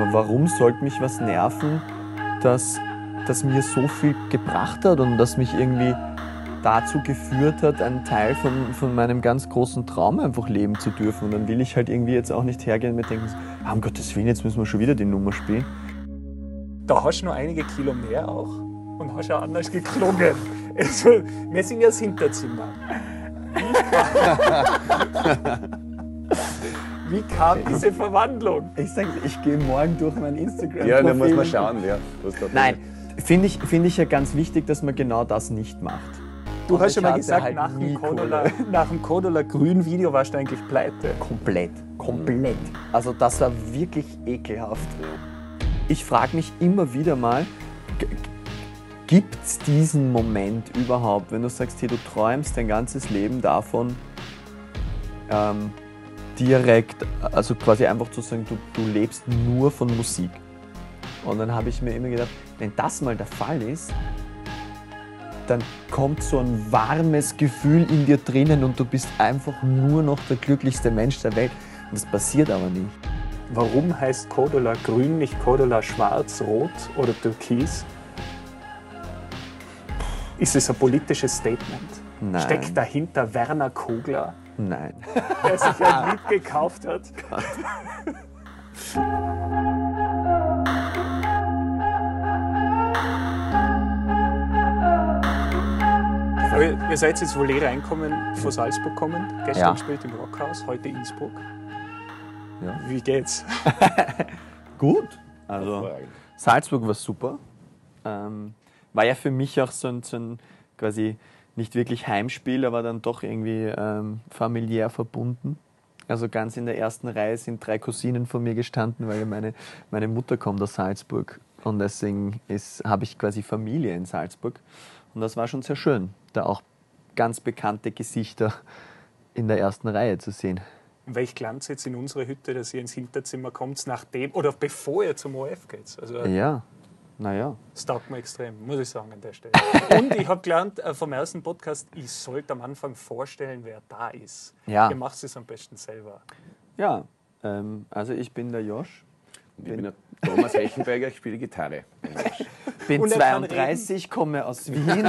warum sollte mich was nerven, das mir so viel gebracht hat und das mich irgendwie dazu geführt hat, einen Teil von meinem ganz großen Traum einfach leben zu dürfen. Und dann will ich halt irgendwie jetzt auch nicht hergehen und mir denken, um Gottes Willen, jetzt müssen wir schon wieder die Nummer spielen. Da hast du noch einige Kilo mehr auch und hast auch anders geklungen. Also, wir sind ja das Hinterzimmer. Wie kam diese Verwandlung? Ich sage, ich gehe morgen durch mein Instagram-Profil. Ja, dann muss man schauen, wer. Nein, finde ich ja ganz wichtig, dass man genau das nicht macht. Du hast ja mal hatte gesagt, halt nach nie dem Kodola Grün-Video warst du eigentlich pleite. Komplett. Also das war wirklich ekelhaft. Ich frage mich immer wieder mal, gibt es diesen Moment überhaupt, wenn du sagst, hey, du träumst dein ganzes Leben davon, direkt, also quasi einfach zu sagen, du lebst nur von Musik. Und dann habe ich mir immer gedacht, wenn das mal der Fall ist, dann kommt so ein warmes Gefühl in dir drinnen und du bist einfach nur noch der glücklichste Mensch der Welt. Und das passiert aber nicht. Warum heißt Kodola Grün nicht Kodola Schwarz, Rot oder Türkis? Ist es ein politisches Statement? Nein. Steckt dahinter Werner Kogler, Nein. der sich ein Lied gekauft hat? Aber ihr seid jetzt wohl reinkommen, von Salzburg kommend. Gestern Ja. gespielt im Rockhaus, heute Innsbruck. Ja. Wie geht's? Gut. Also Salzburg war super. War ja für mich auch so ein quasi nicht wirklich Heimspiel, aber dann doch irgendwie familiär verbunden. Also ganz in der ersten Reihe sind 3 Cousinen von mir gestanden, weil meine Mutter kommt aus Salzburg. Und deswegen habe ich quasi Familie in Salzburg. Und das war schon sehr schön, da auch ganz bekannte Gesichter in der ersten Reihe zu sehen. Welch Glanz jetzt in unserer Hütte, dass ihr ins Hinterzimmer kommt, nachdem oder bevor ihr zum ORF geht. Also, Ja, naja. das taugt mir extrem, muss ich sagen an der Stelle. Und ich habe gelernt vom ersten Podcast, ich sollte am Anfang vorstellen, wer da ist. Ja. Ihr macht es am besten selber. Ja, also ich bin der Josh, Ich bin der Thomas Rechenberger, ich spiele Gitarre. bin Und er kann 32, komme aus Wien.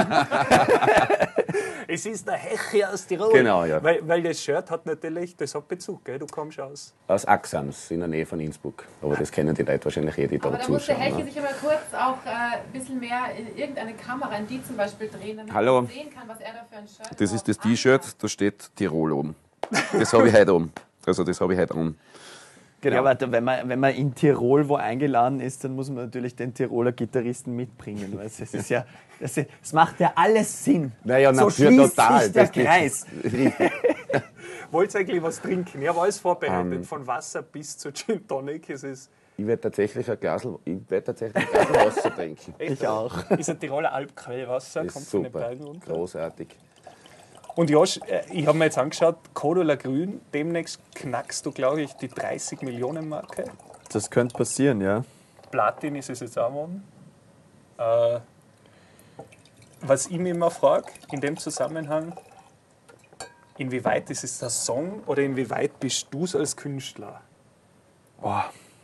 Es ist der Heche aus Tirol. Genau, ja. Weil das Shirt hat natürlich, das hat Bezug, gell? Du kommst aus. Aus Axams, in der Nähe von Innsbruck. Aber das kennen die Leute wahrscheinlich die da Aber da muss der zuschauen. Heche Ne? sich aber kurz auch ein bisschen mehr in irgendeine Kamera, in die zum Beispiel drehen, damit Hallo. man sehen kann, was er da für ein Shirt Das ist das drauf T-Shirt, anhat. da steht Tirol oben. Das habe ich heute um. Also das habe ich heute um. Genau. Ja, aber wenn man in Tirol wo eingeladen ist, dann muss man natürlich den Tiroler Gitarristen mitbringen. Weil es ist ja, es macht ja alles Sinn. Naja, so natürlich, schließt total. sich der Das geht- Kreis. Wollt ihr eigentlich was trinken? Ich habe alles vorbereitet, von Wasser bis zu Gin Tonic. Es ist Ich werde tatsächlich ein Glas Wasser trinken. echt, Ich auch. Ist ein Tiroler Alpquellwasser, Das kommt ist von den super, beiden runter. großartig. Und Josh, ich habe mir jetzt angeschaut, Kodola Grün, demnächst knackst du, glaube ich, die 30 Millionen Marke. Das könnte passieren, ja. Platin ist es jetzt auch geworden. Was ich mich immer frage, in dem Zusammenhang, inwieweit ist es der Song oder inwieweit bist du es als Künstler? Boah.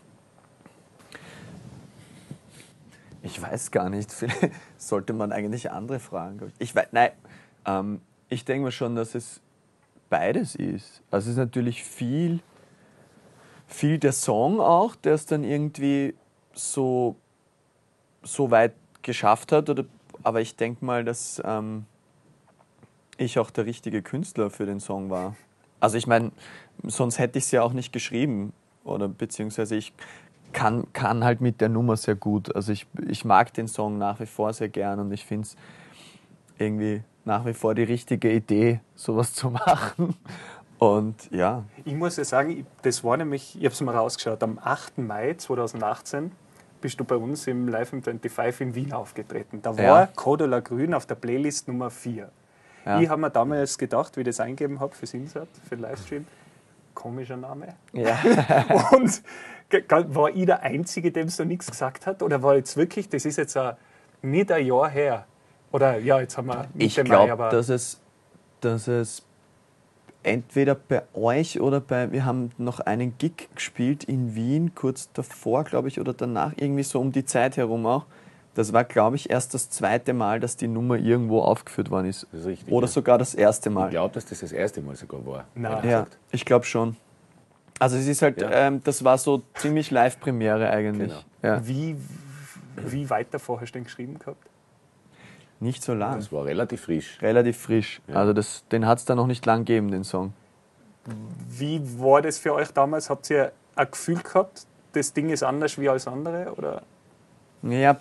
Ich weiß gar nicht. Vielleicht sollte man eigentlich andere fragen. Glaub ich. Ich denke mir schon, dass es beides ist. Also es ist natürlich viel der Song auch, der es dann irgendwie so weit geschafft hat. Aber ich denke mal, dass ich auch der richtige Künstler für den Song war. Also ich meine, sonst hätte ich es ja auch nicht geschrieben. Oder beziehungsweise ich kann halt mit der Nummer sehr gut. Also ich mag den Song nach wie vor sehr gern und ich finde es irgendwie nach wie vor die richtige Idee, sowas zu machen. Und ja. Ich muss ja sagen, das war nämlich, ich habe es mal rausgeschaut, am 8. Mai 2018 bist du bei uns im Live im 25 in Wien aufgetreten. Da war Ja. Kodola Grün auf der Playlist Nummer 4. Ja. Ich habe mir damals gedacht, wie ich das eingegeben habe fürs Insert, für den Livestream, komischer Name. Ja. Und war ich der Einzige, dem es da nichts gesagt hat? Oder war jetzt wirklich, das ist jetzt nicht ein Jahr her? Oder ja, jetzt haben wir Ich Mitte Mai, glaube, aber dass es entweder bei euch oder wir haben noch einen Gig gespielt in Wien, kurz davor, glaube ich, oder danach, irgendwie so um die Zeit herum auch. Das war, glaube ich, erst das zweite Mal, dass die Nummer irgendwo aufgeführt worden ist. Das ist richtig, Oder ja. sogar das erste Ich Mal. glaube, dass das erste Mal sogar war. Nein. ehrlich Ja, gesagt. ich glaube schon. Also es ist halt, Ja. das war so ziemlich Live-Premiere eigentlich. Genau. Ja. Wie weit davor hast du den geschrieben gehabt? Nicht so lang. Das war relativ frisch. Relativ frisch. Ja. Also den hat es da noch nicht lang gegeben, den Song. Wie war das für euch damals? Habt ihr ein Gefühl gehabt, das Ding ist anders wie alles andere? Oder? Ja,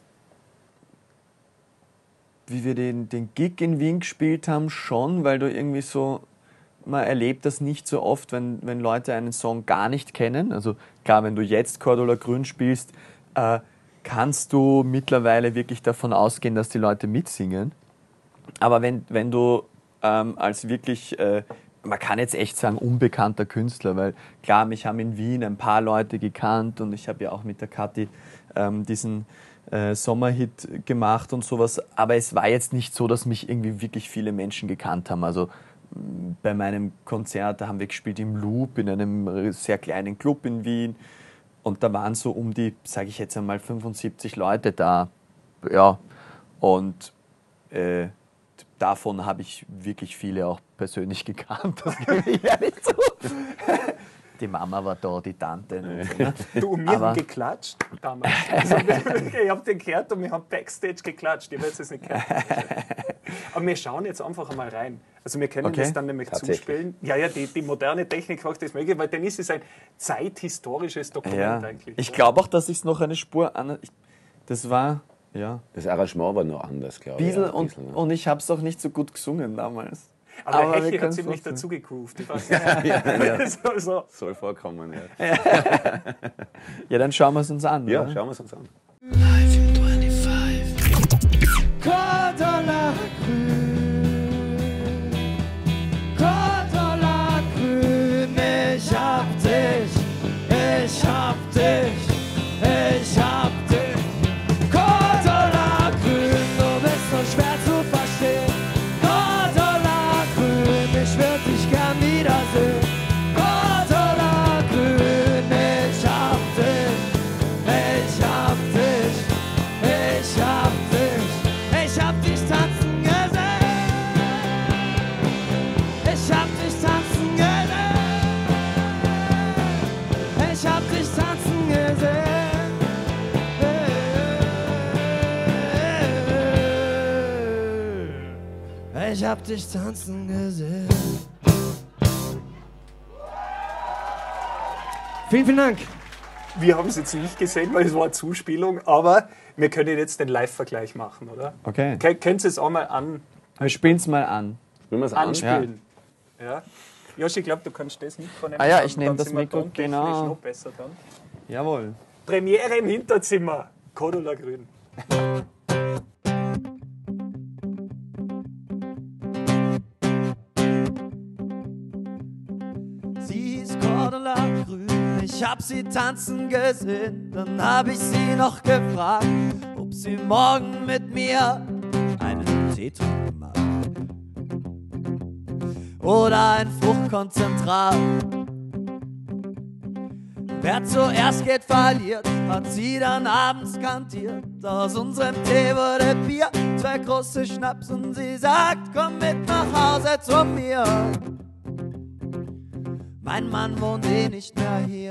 wie wir den Gig in Wien gespielt haben, schon, weil du irgendwie so, man erlebt das nicht so oft, wenn Leute einen Song gar nicht kennen. Also klar, wenn du jetzt Cordula Grün spielst, kannst du mittlerweile wirklich davon ausgehen, dass die Leute mitsingen. Aber wenn du als wirklich, man kann jetzt echt sagen, unbekannter Künstler, weil klar, mich haben in Wien ein paar Leute gekannt und ich habe ja auch mit der Kathi diesen Sommerhit gemacht und sowas, aber es war jetzt nicht so, dass mich irgendwie wirklich viele Menschen gekannt haben. Also bei meinem Konzert, da haben wir gespielt im Loop, in einem sehr kleinen Club in Wien und da waren so um die, sage ich jetzt einmal, 75 Leute da. Ja, und davon habe ich wirklich viele auch persönlich gekannt, das gebe ich ehrlich zu. Die Mama war da, die Tante. Du und wir haben geklatscht damals. Also, ich habe den gehört und wir haben Backstage geklatscht. Ich weiß es nicht gehört. Aber wir schauen jetzt einfach einmal rein. Also wir können das dann nämlich Tatsächlich. zuspielen. Ja, die moderne Technik macht das möglich, weil dann ist es ein zeithistorisches Dokument Ja, eigentlich. ich glaube auch, dass ich es noch eine Spur an. Das war, ja, Das Arrangement war noch anders, glaube ich. Biesel Ja, und, Biesel, ne? und ich habe es auch nicht so gut gesungen damals. Aber wir Hechi hat können's ziemlich trotzdem. dazu gegroovt. Ich weiß nicht. so. Soll vorkommen, ja. Ja, dann schauen wir es uns an. Ja, oder? schauen wir es uns an. Cordula Grün, ich hab dich, ich hab dich, ich hab dich. Cordula Grün, du bist so schwer zu verstehen. Cordula Grün, ich würd dich gern wiedersehen. Cordula Grün, ich hab dich, ich hab dich, ich hab dich, ich hab dich tanzen gesehen. Ich hab dich tanzen gesehen. Ich hab dich tanzen gesehen. Ich hab dich tanzen gesehen. Vielen Dank. Wir haben es jetzt nicht gesehen, weil es war eine Zuspielung, aber wir können jetzt den Live-Vergleich machen, oder? Okay. Könnt ihr es auch mal Wir spielen es mal an. Spielen wir es an? anspielen? Ja. Joshi, ich glaube, du kannst das Mikro nehmen. Ah ja, dann- ich nehm dann das sind wir Mikro, tontechnisch genau. noch besser dran. Jawohl. Premiere im Hinterzimmer. Cordula Grün. Sie ist Cordula Grün, ich hab sie tanzen gesehen. Dann hab ich sie noch gefragt, ob sie morgen mit mir einen Tee trinken mag. Oder ein Fruchtkonzentrat. Wer zuerst geht, verliert, hat sie dann abends kantiert. Aus unserem Tee wurde Bier, 2 große Schnaps und sie sagt, komm mit nach Hause zu mir. Mein Mann wohnt eh nicht mehr hier.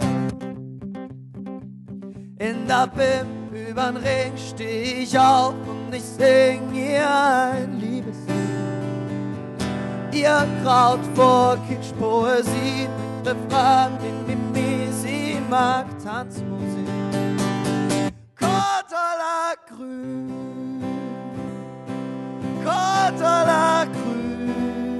In der Bim übern Ring steh ich auf und ich sing ihr ein Liebeslied. Ihr Kraut vor Kitschpoesie mit Refrain, Mimimi, sie mag Tanzmusik. Cordula Grün, Cordula Grün,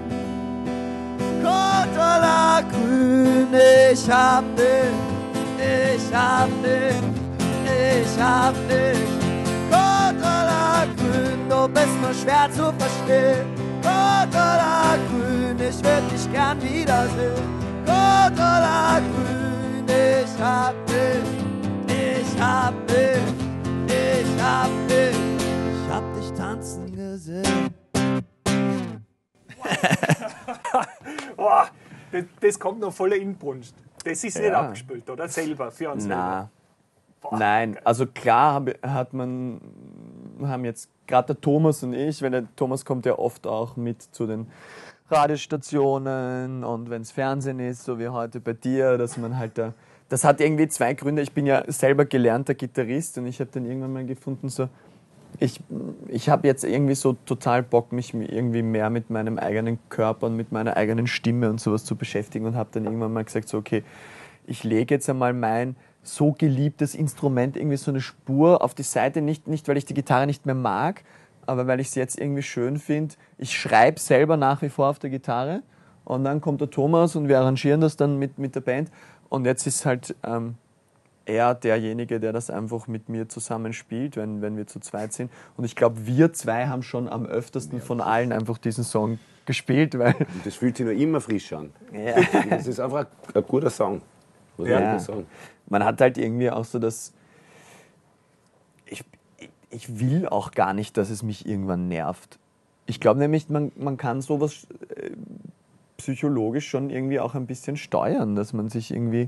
Cordula Grün, ich hab dich, ich hab dich, ich hab dich. Cordula Grün, du bist nur schwer zu verstehen. Cordula Grün, ich würd dich gern wiedersehen. Cordula Grün, ich hab dich, ich hab dich, ich hab dich, ich hab dich tanzen gesehen. Oh, das kommt noch voller Inbrunst. Das ist nicht abgespült, oder? Selber, für uns selber. Boah, nein, also klar haben jetzt gerade der Thomas und ich, weil der Thomas kommt ja oft auch mit zu den Radiostationen und wenn es Fernsehen ist, so wie heute bei dir, dass man halt da, das hat irgendwie zwei Gründe. Ich bin ja selber gelernter Gitarrist und ich habe dann irgendwann mal gefunden, so ich habe jetzt irgendwie so total Bock, mich irgendwie mehr mit meinem eigenen Körper und mit meiner eigenen Stimme und sowas zu beschäftigen und habe dann irgendwann mal gesagt, so okay, ich lege jetzt einmal mein so geliebtes Instrument irgendwie so eine Spur auf die Seite, nicht weil ich die Gitarre nicht mehr mag, aber weil ich sie jetzt irgendwie schön finde. Ich schreibe selber nach wie vor auf der Gitarre und dann kommt der Thomas und wir arrangieren das dann mit der Band und jetzt ist halt er derjenige, der das einfach mit mir zusammen spielt, wenn wir zu zweit sind. Und ich glaube, wir zwei haben schon am öftersten von allen einfach diesen Song gespielt. Weil und das fühlt sich noch immer frisch an. Ja. Das ist einfach ein guter Song, muss ich wirklich sagen. Man hat halt irgendwie auch so das... Ich will auch gar nicht, dass es mich irgendwann nervt. Ich glaube nämlich, man kann sowas psychologisch schon irgendwie auch ein bisschen steuern, dass man sich irgendwie...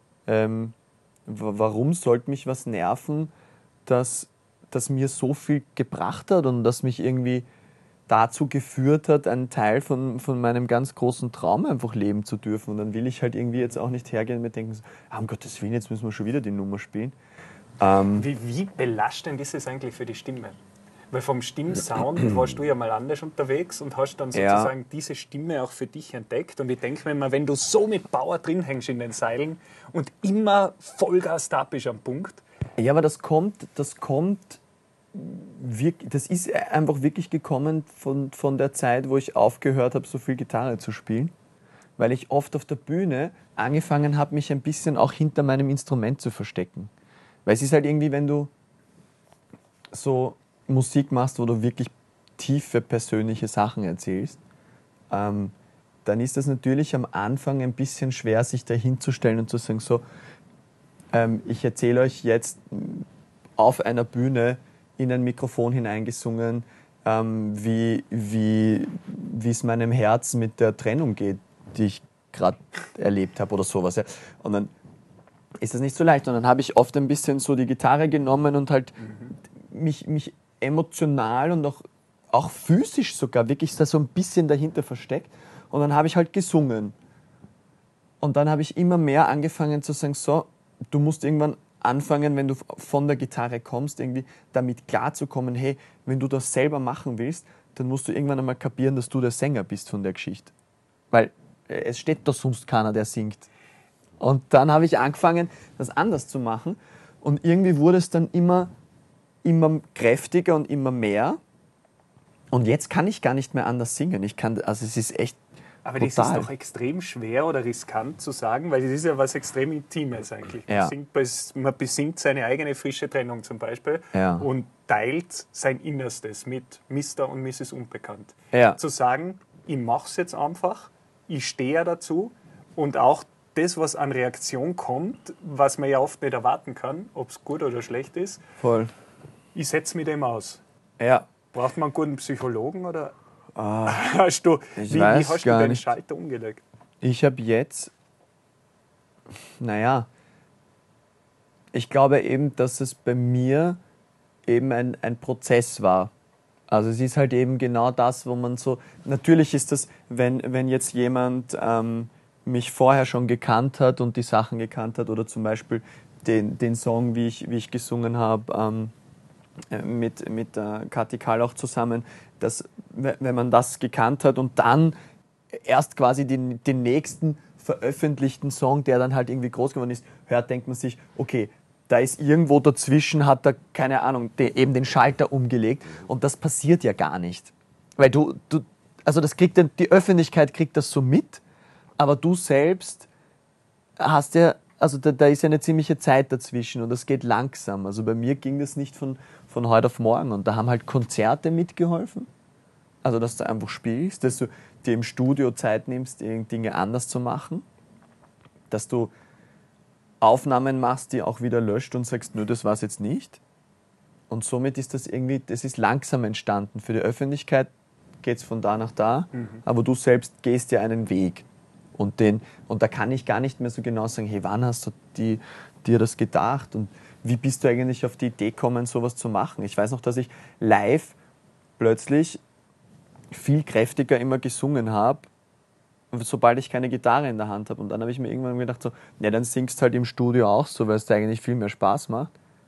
warum sollte mich was nerven, das mir so viel gebracht hat und das mich irgendwie dazu geführt hat, einen Teil von meinem ganz großen Traum einfach leben zu dürfen. Und dann will ich halt irgendwie jetzt auch nicht hergehen und mir denken, um Gottes Willen, jetzt müssen wir schon wieder die Nummer spielen. Wie belastend ist es eigentlich für die Stimme? Weil vom Stimmsound warst du ja mal anders unterwegs und hast dann sozusagen diese Stimme auch für dich entdeckt. Und ich denke mir immer, wenn du so mit Power drin hängst in den Seilen und immer Vollgas da bist am Punkt. Ja, aber das ist einfach wirklich gekommen von der Zeit, wo ich aufgehört habe, so viel Gitarre zu spielen. Weil ich oft auf der Bühne angefangen habe, mich ein bisschen auch hinter meinem Instrument zu verstecken. Weil es ist halt irgendwie, wenn du so Musik machst, wo du wirklich tiefe persönliche Sachen erzählst, dann ist das natürlich am Anfang ein bisschen schwer, sich da hinzustellen und zu sagen, so, ich erzähle euch jetzt auf einer Bühne in ein Mikrofon hineingesungen, wie es meinem Herz mit der Trennung geht, die ich gerade erlebt habe oder sowas. Ja. Und dann ist das nicht so leicht. Und dann habe ich oft ein bisschen so die Gitarre genommen und halt mich emotional und auch physisch sogar wirklich da so ein bisschen dahinter versteckt. Und dann habe ich halt gesungen. Und dann habe ich immer mehr angefangen zu sagen, so, du musst irgendwann anfangen, wenn du von der Gitarre kommst, irgendwie damit klarzukommen, hey, wenn du das selber machen willst, dann musst du irgendwann einmal kapieren, dass du der Sänger bist von der Geschichte. Weil es steht da sonst keiner, der singt. Und dann habe ich angefangen, das anders zu machen. Und irgendwie wurde es dann immer kräftiger und immer mehr. Und jetzt kann ich gar nicht mehr anders singen. Also es ist echt aber brutal. Das ist doch extrem schwer oder riskant zu sagen, weil das ist ja was extrem Intimes eigentlich. Ja. Man besingt seine eigene frische Trennung zum Beispiel und teilt sein Innerstes mit Mr. und Mrs. Unbekannt. Ja. Zu sagen, ich mache es jetzt einfach, ich stehe dazu und auch das, was an Reaktion kommt, was man ja oft nicht erwarten kann, ob es gut oder schlecht ist, Voll. ich setze mich dem aus. Ja. Braucht man einen guten Psychologen oder hast du, Ich wie weiß hast du gar den nicht. Schalter umgelegt? Ich habe jetzt, ich glaube eben, dass es bei mir eben ein Prozess war. Also es ist halt eben genau das, wo man so, natürlich ist das, wenn jetzt jemand mich vorher schon gekannt hat und die Sachen gekannt hat oder zum Beispiel den Song, wie ich gesungen habe, mit Kathi Karlauch zusammen, dass, wenn man das gekannt hat und dann erst quasi den nächsten veröffentlichten Song, der dann halt irgendwie groß geworden ist, hört, denkt man sich, okay, da ist irgendwo dazwischen, hat er, keine Ahnung, eben den Schalter umgelegt und das passiert ja gar nicht. Weil also das kriegt die Öffentlichkeit kriegt das so mit, aber du selbst hast ja, also da ist ja eine ziemliche Zeit dazwischen und das geht langsam. Also bei mir ging das nicht von heute auf morgen und da haben halt Konzerte mitgeholfen. Also dass du einfach spielst, dass du dir im Studio Zeit nimmst, Dinge anders zu machen, dass du Aufnahmen machst, die auch wieder löscht und sagst, nö, das war's jetzt nicht. Und somit ist das ist langsam entstanden. Für die Öffentlichkeit geht es von da nach da, aber du selbst gehst ja einen Weg. Und da kann ich gar nicht mehr so genau sagen, hey, wann hast du dir das gedacht und wie bist du eigentlich auf die Idee gekommen, sowas zu machen? Ich weiß noch, dass ich live plötzlich viel kräftiger immer gesungen habe, sobald ich keine Gitarre in der Hand habe. Und dann habe ich mir irgendwann gedacht, so, ja, dann singst du halt im Studio auch so, weil es dir eigentlich viel mehr Spaß macht.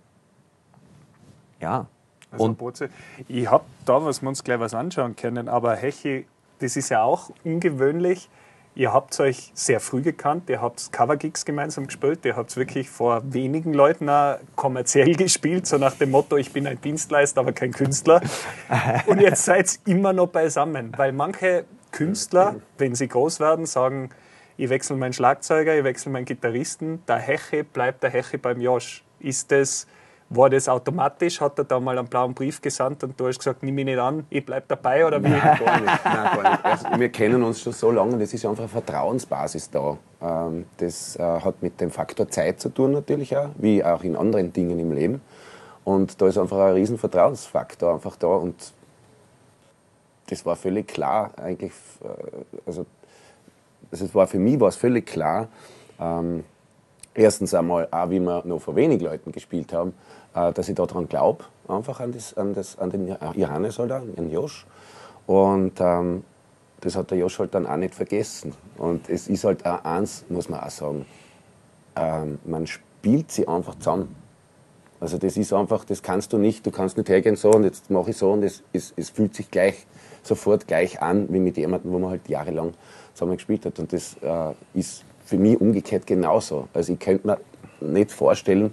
Ja. Also Boze, ich habe da, was wir uns gleich was anschauen können, aber Hechi, das ist ja auch ungewöhnlich. Ihr habt euch sehr früh gekannt, ihr habt Covergigs gemeinsam gespielt, ihr habt wirklich vor wenigen Leuten auch kommerziell gespielt, so nach dem Motto, ich bin ein Dienstleister, aber kein Künstler. Und jetzt seid ihr immer noch beisammen, weil manche Künstler, wenn sie groß werden, sagen, ich wechsle meinen Schlagzeuger, ich wechsle meinen Gitarristen, der Hechi bleibt der Hechi beim Josh. War das automatisch? Hat er da mal einen blauen Brief gesandt und du hast gesagt, nimm mich nicht an, ich bleib dabei? Oder wie? Nein, gar nicht. Nein, gar nicht. Also, wir kennen uns schon so lange, das ist einfach eine Vertrauensbasis da. Das hat mit dem Faktor Zeit zu tun natürlich auch, wie auch in anderen Dingen im Leben. Und da ist einfach ein riesen Vertrauensfaktor einfach da und das war völlig klar eigentlich, also für mich war es völlig klar, erstens einmal, auch wie wir noch vor wenig Leuten gespielt haben, dass ich daran glaube, einfach an den Johannes halt auch, an den Josh. Und das hat der Josh halt dann auch nicht vergessen. Und es ist halt auch eins, muss man auch sagen, man spielt sie einfach zusammen. Also das ist einfach, das kannst du kannst nicht hergehen so und jetzt mache ich so und es fühlt sich sofort gleich an, wie mit jemandem, wo man halt jahrelang zusammen gespielt hat. Und das ist für mich umgekehrt genauso. Also ich könnte mir nicht vorstellen,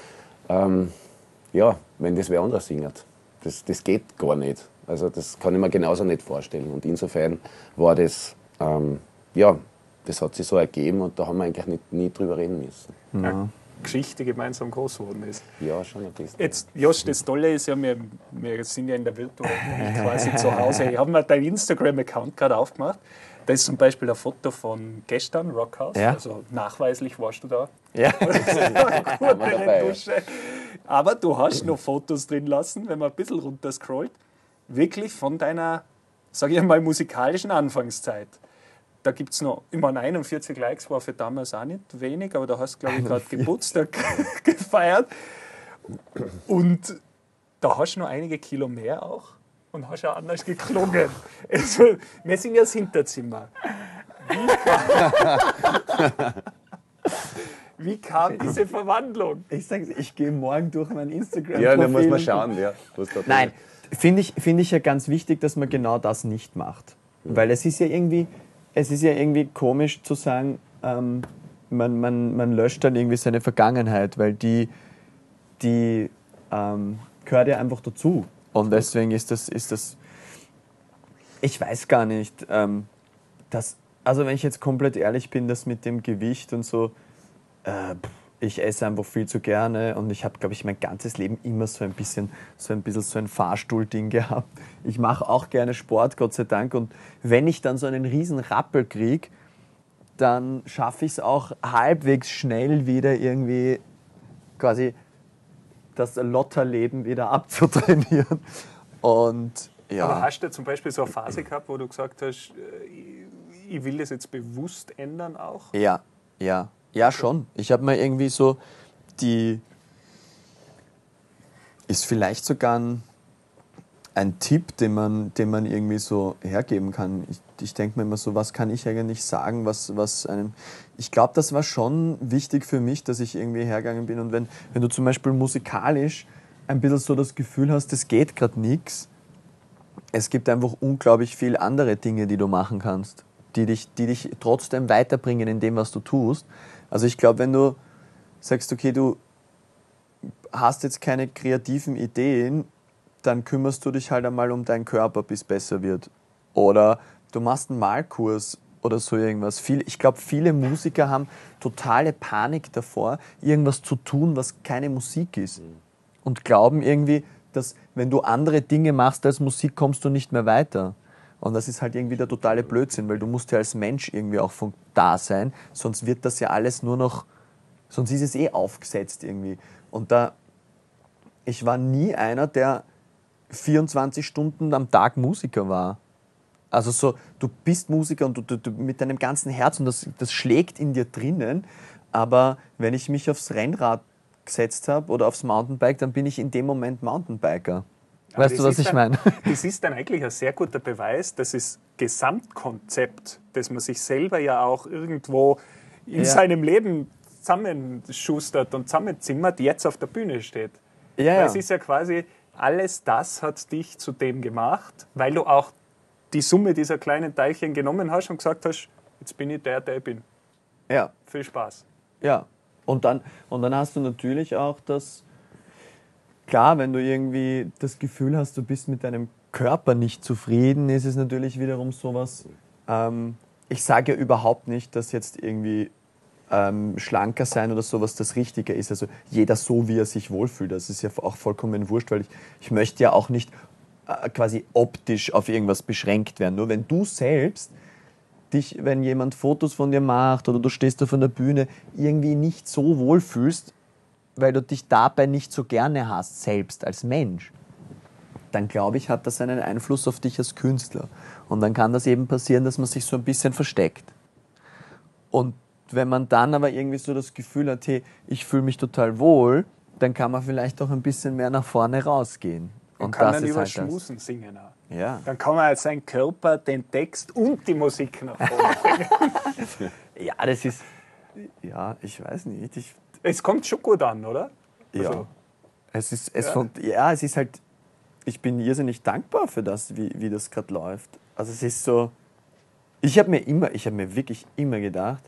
wenn das wer anderes singt. Das geht gar nicht. Also das kann ich mir genauso nicht vorstellen. Und insofern war das, das hat sich so ergeben und da haben wir eigentlich nie drüber reden müssen. Ja. Geschichte gemeinsam groß geworden ist. Ja, schon ein bisschen. Jetzt, Josh, das Tolle ist ja, wir sind ja in der virtuellen Welt quasi zu Hause. Ich habe mir deinen Instagram-Account gerade aufgemacht. Da ist zum Beispiel ein Foto von gestern, Rockhouse. Ja. Also nachweislich warst du da. Ja. Gut, eine Dusche. Aber du hast noch Fotos drin lassen, wenn man ein bisschen runter scrollt. Wirklich von deiner, sage ich mal, musikalischen Anfangszeit. Da gibt es noch, ich meine, 41 Likes war für damals auch nicht wenig, aber da hast du, glaube ich, gerade Geburtstag gefeiert. Und da hast du noch einige Kilo mehr auch und hast auch anders geklungen. Also, wir sind ja das Hinterzimmer. Wie kam diese Verwandlung? Ich sage, ich gehe morgen durch mein Instagram-Profil. Ja, dann muss man schauen, ja. Nein, finde ich ja ganz wichtig, dass man genau das nicht macht. Weil es ist ja irgendwie komisch zu sagen, man löscht dann irgendwie seine Vergangenheit, weil die gehört ja einfach dazu. Und deswegen ist das ich weiß gar nicht, also wenn ich jetzt komplett ehrlich bin, das mit dem Gewicht und so, ich esse einfach viel zu gerne und ich habe, glaube ich, mein ganzes Leben immer so ein bisschen so ein Fahrstuhl-Ding gehabt. Ich mache auch gerne Sport, Gott sei Dank, und wenn ich dann so einen riesen Rappel kriege, dann schaffe ich es auch halbwegs schnell wieder irgendwie quasi das Lotterleben wieder abzutrainieren. Und ja. Aber hast du zum Beispiel so eine Phase gehabt, wo du gesagt hast, ich will das jetzt bewusst ändern auch? Ja, schon. Ich habe mir irgendwie so ist vielleicht sogar ein Tipp, den man irgendwie so hergeben kann. Ich denke mir immer so, was kann ich eigentlich sagen, ich glaube, das war schon wichtig für mich, dass ich irgendwie hergegangen bin. Und wenn du zum Beispiel musikalisch ein bisschen so das Gefühl hast, es geht gerade nichts, es gibt einfach unglaublich viele andere Dinge, die du machen kannst, die dich trotzdem weiterbringen in dem, was du tust. Also ich glaube, wenn du sagst, okay, du hast jetzt keine kreativen Ideen, dann kümmerst du dich halt einmal um deinen Körper, bis es besser wird. Oder du machst einen Malkurs oder so irgendwas. Ich glaube, viele Musiker haben totale Panik davor, irgendwas zu tun, was keine Musik ist. Und glauben irgendwie, dass wenn du andere Dinge machst als Musik, kommst du nicht mehr weiter. Und das ist halt irgendwie der totale Blödsinn, weil du musst ja als Mensch irgendwie auch von da sein, sonst wird das ja alles sonst ist es aufgesetzt irgendwie. Und ich war nie einer, der 24 Stunden am Tag Musiker war. Also so, du bist Musiker und du mit deinem ganzen Herz und das schlägt in dir drinnen. Aber wenn ich mich aufs Rennrad gesetzt habe oder aufs Mountainbike, dann bin ich in dem Moment Mountainbiker. Aber Weißt du, was ich meine? Das ist dann eigentlich ein sehr guter Beweis, dass das Gesamtkonzept, das man sich selber ja auch irgendwo in seinem Leben zusammenschustert und zusammenzimmert, jetzt auf der Bühne steht. Ja, Weil es ist ja quasi, alles das hat dich zu dem gemacht, weil du auch die Summe dieser kleinen Teilchen genommen hast und gesagt hast, jetzt bin ich der ich bin. Ja. Viel Spaß. Ja, und dann hast du natürlich auch das, klar, wenn du irgendwie das Gefühl hast, du bist mit deinem Körper nicht zufrieden, ist es natürlich wiederum sowas, ich sage ja überhaupt nicht, dass jetzt irgendwie schlanker sein oder sowas das Richtige ist, also jeder so, wie er sich wohlfühlt, das ist ja auch vollkommen wurscht, weil ich möchte ja auch nicht quasi optisch auf irgendwas beschränkt werden, nur wenn du selbst dich, wenn jemand Fotos von dir macht oder du stehst auf einer Bühne, irgendwie nicht so wohlfühlst, weil du dich dabei nicht so gerne hast, selbst als Mensch, dann glaube ich, hat das einen Einfluss auf dich als Künstler. Und dann kann das eben passieren, dass man sich so ein bisschen versteckt. Und wenn man dann aber irgendwie so das Gefühl hat, hey, ich fühle mich total wohl, dann kann man vielleicht auch ein bisschen mehr nach vorne rausgehen. Und kann dann über Schmusen singen auch. Ja. Dann kann man halt seinen Körper, den Text und die Musik nach vorne bringen. Ja, das ist, ja, ich weiß nicht. Es kommt schon gut an, oder? Ja. Es ist halt, ich bin irrsinnig dankbar für das, wie das gerade läuft. Also es ist so, ich habe mir wirklich immer gedacht,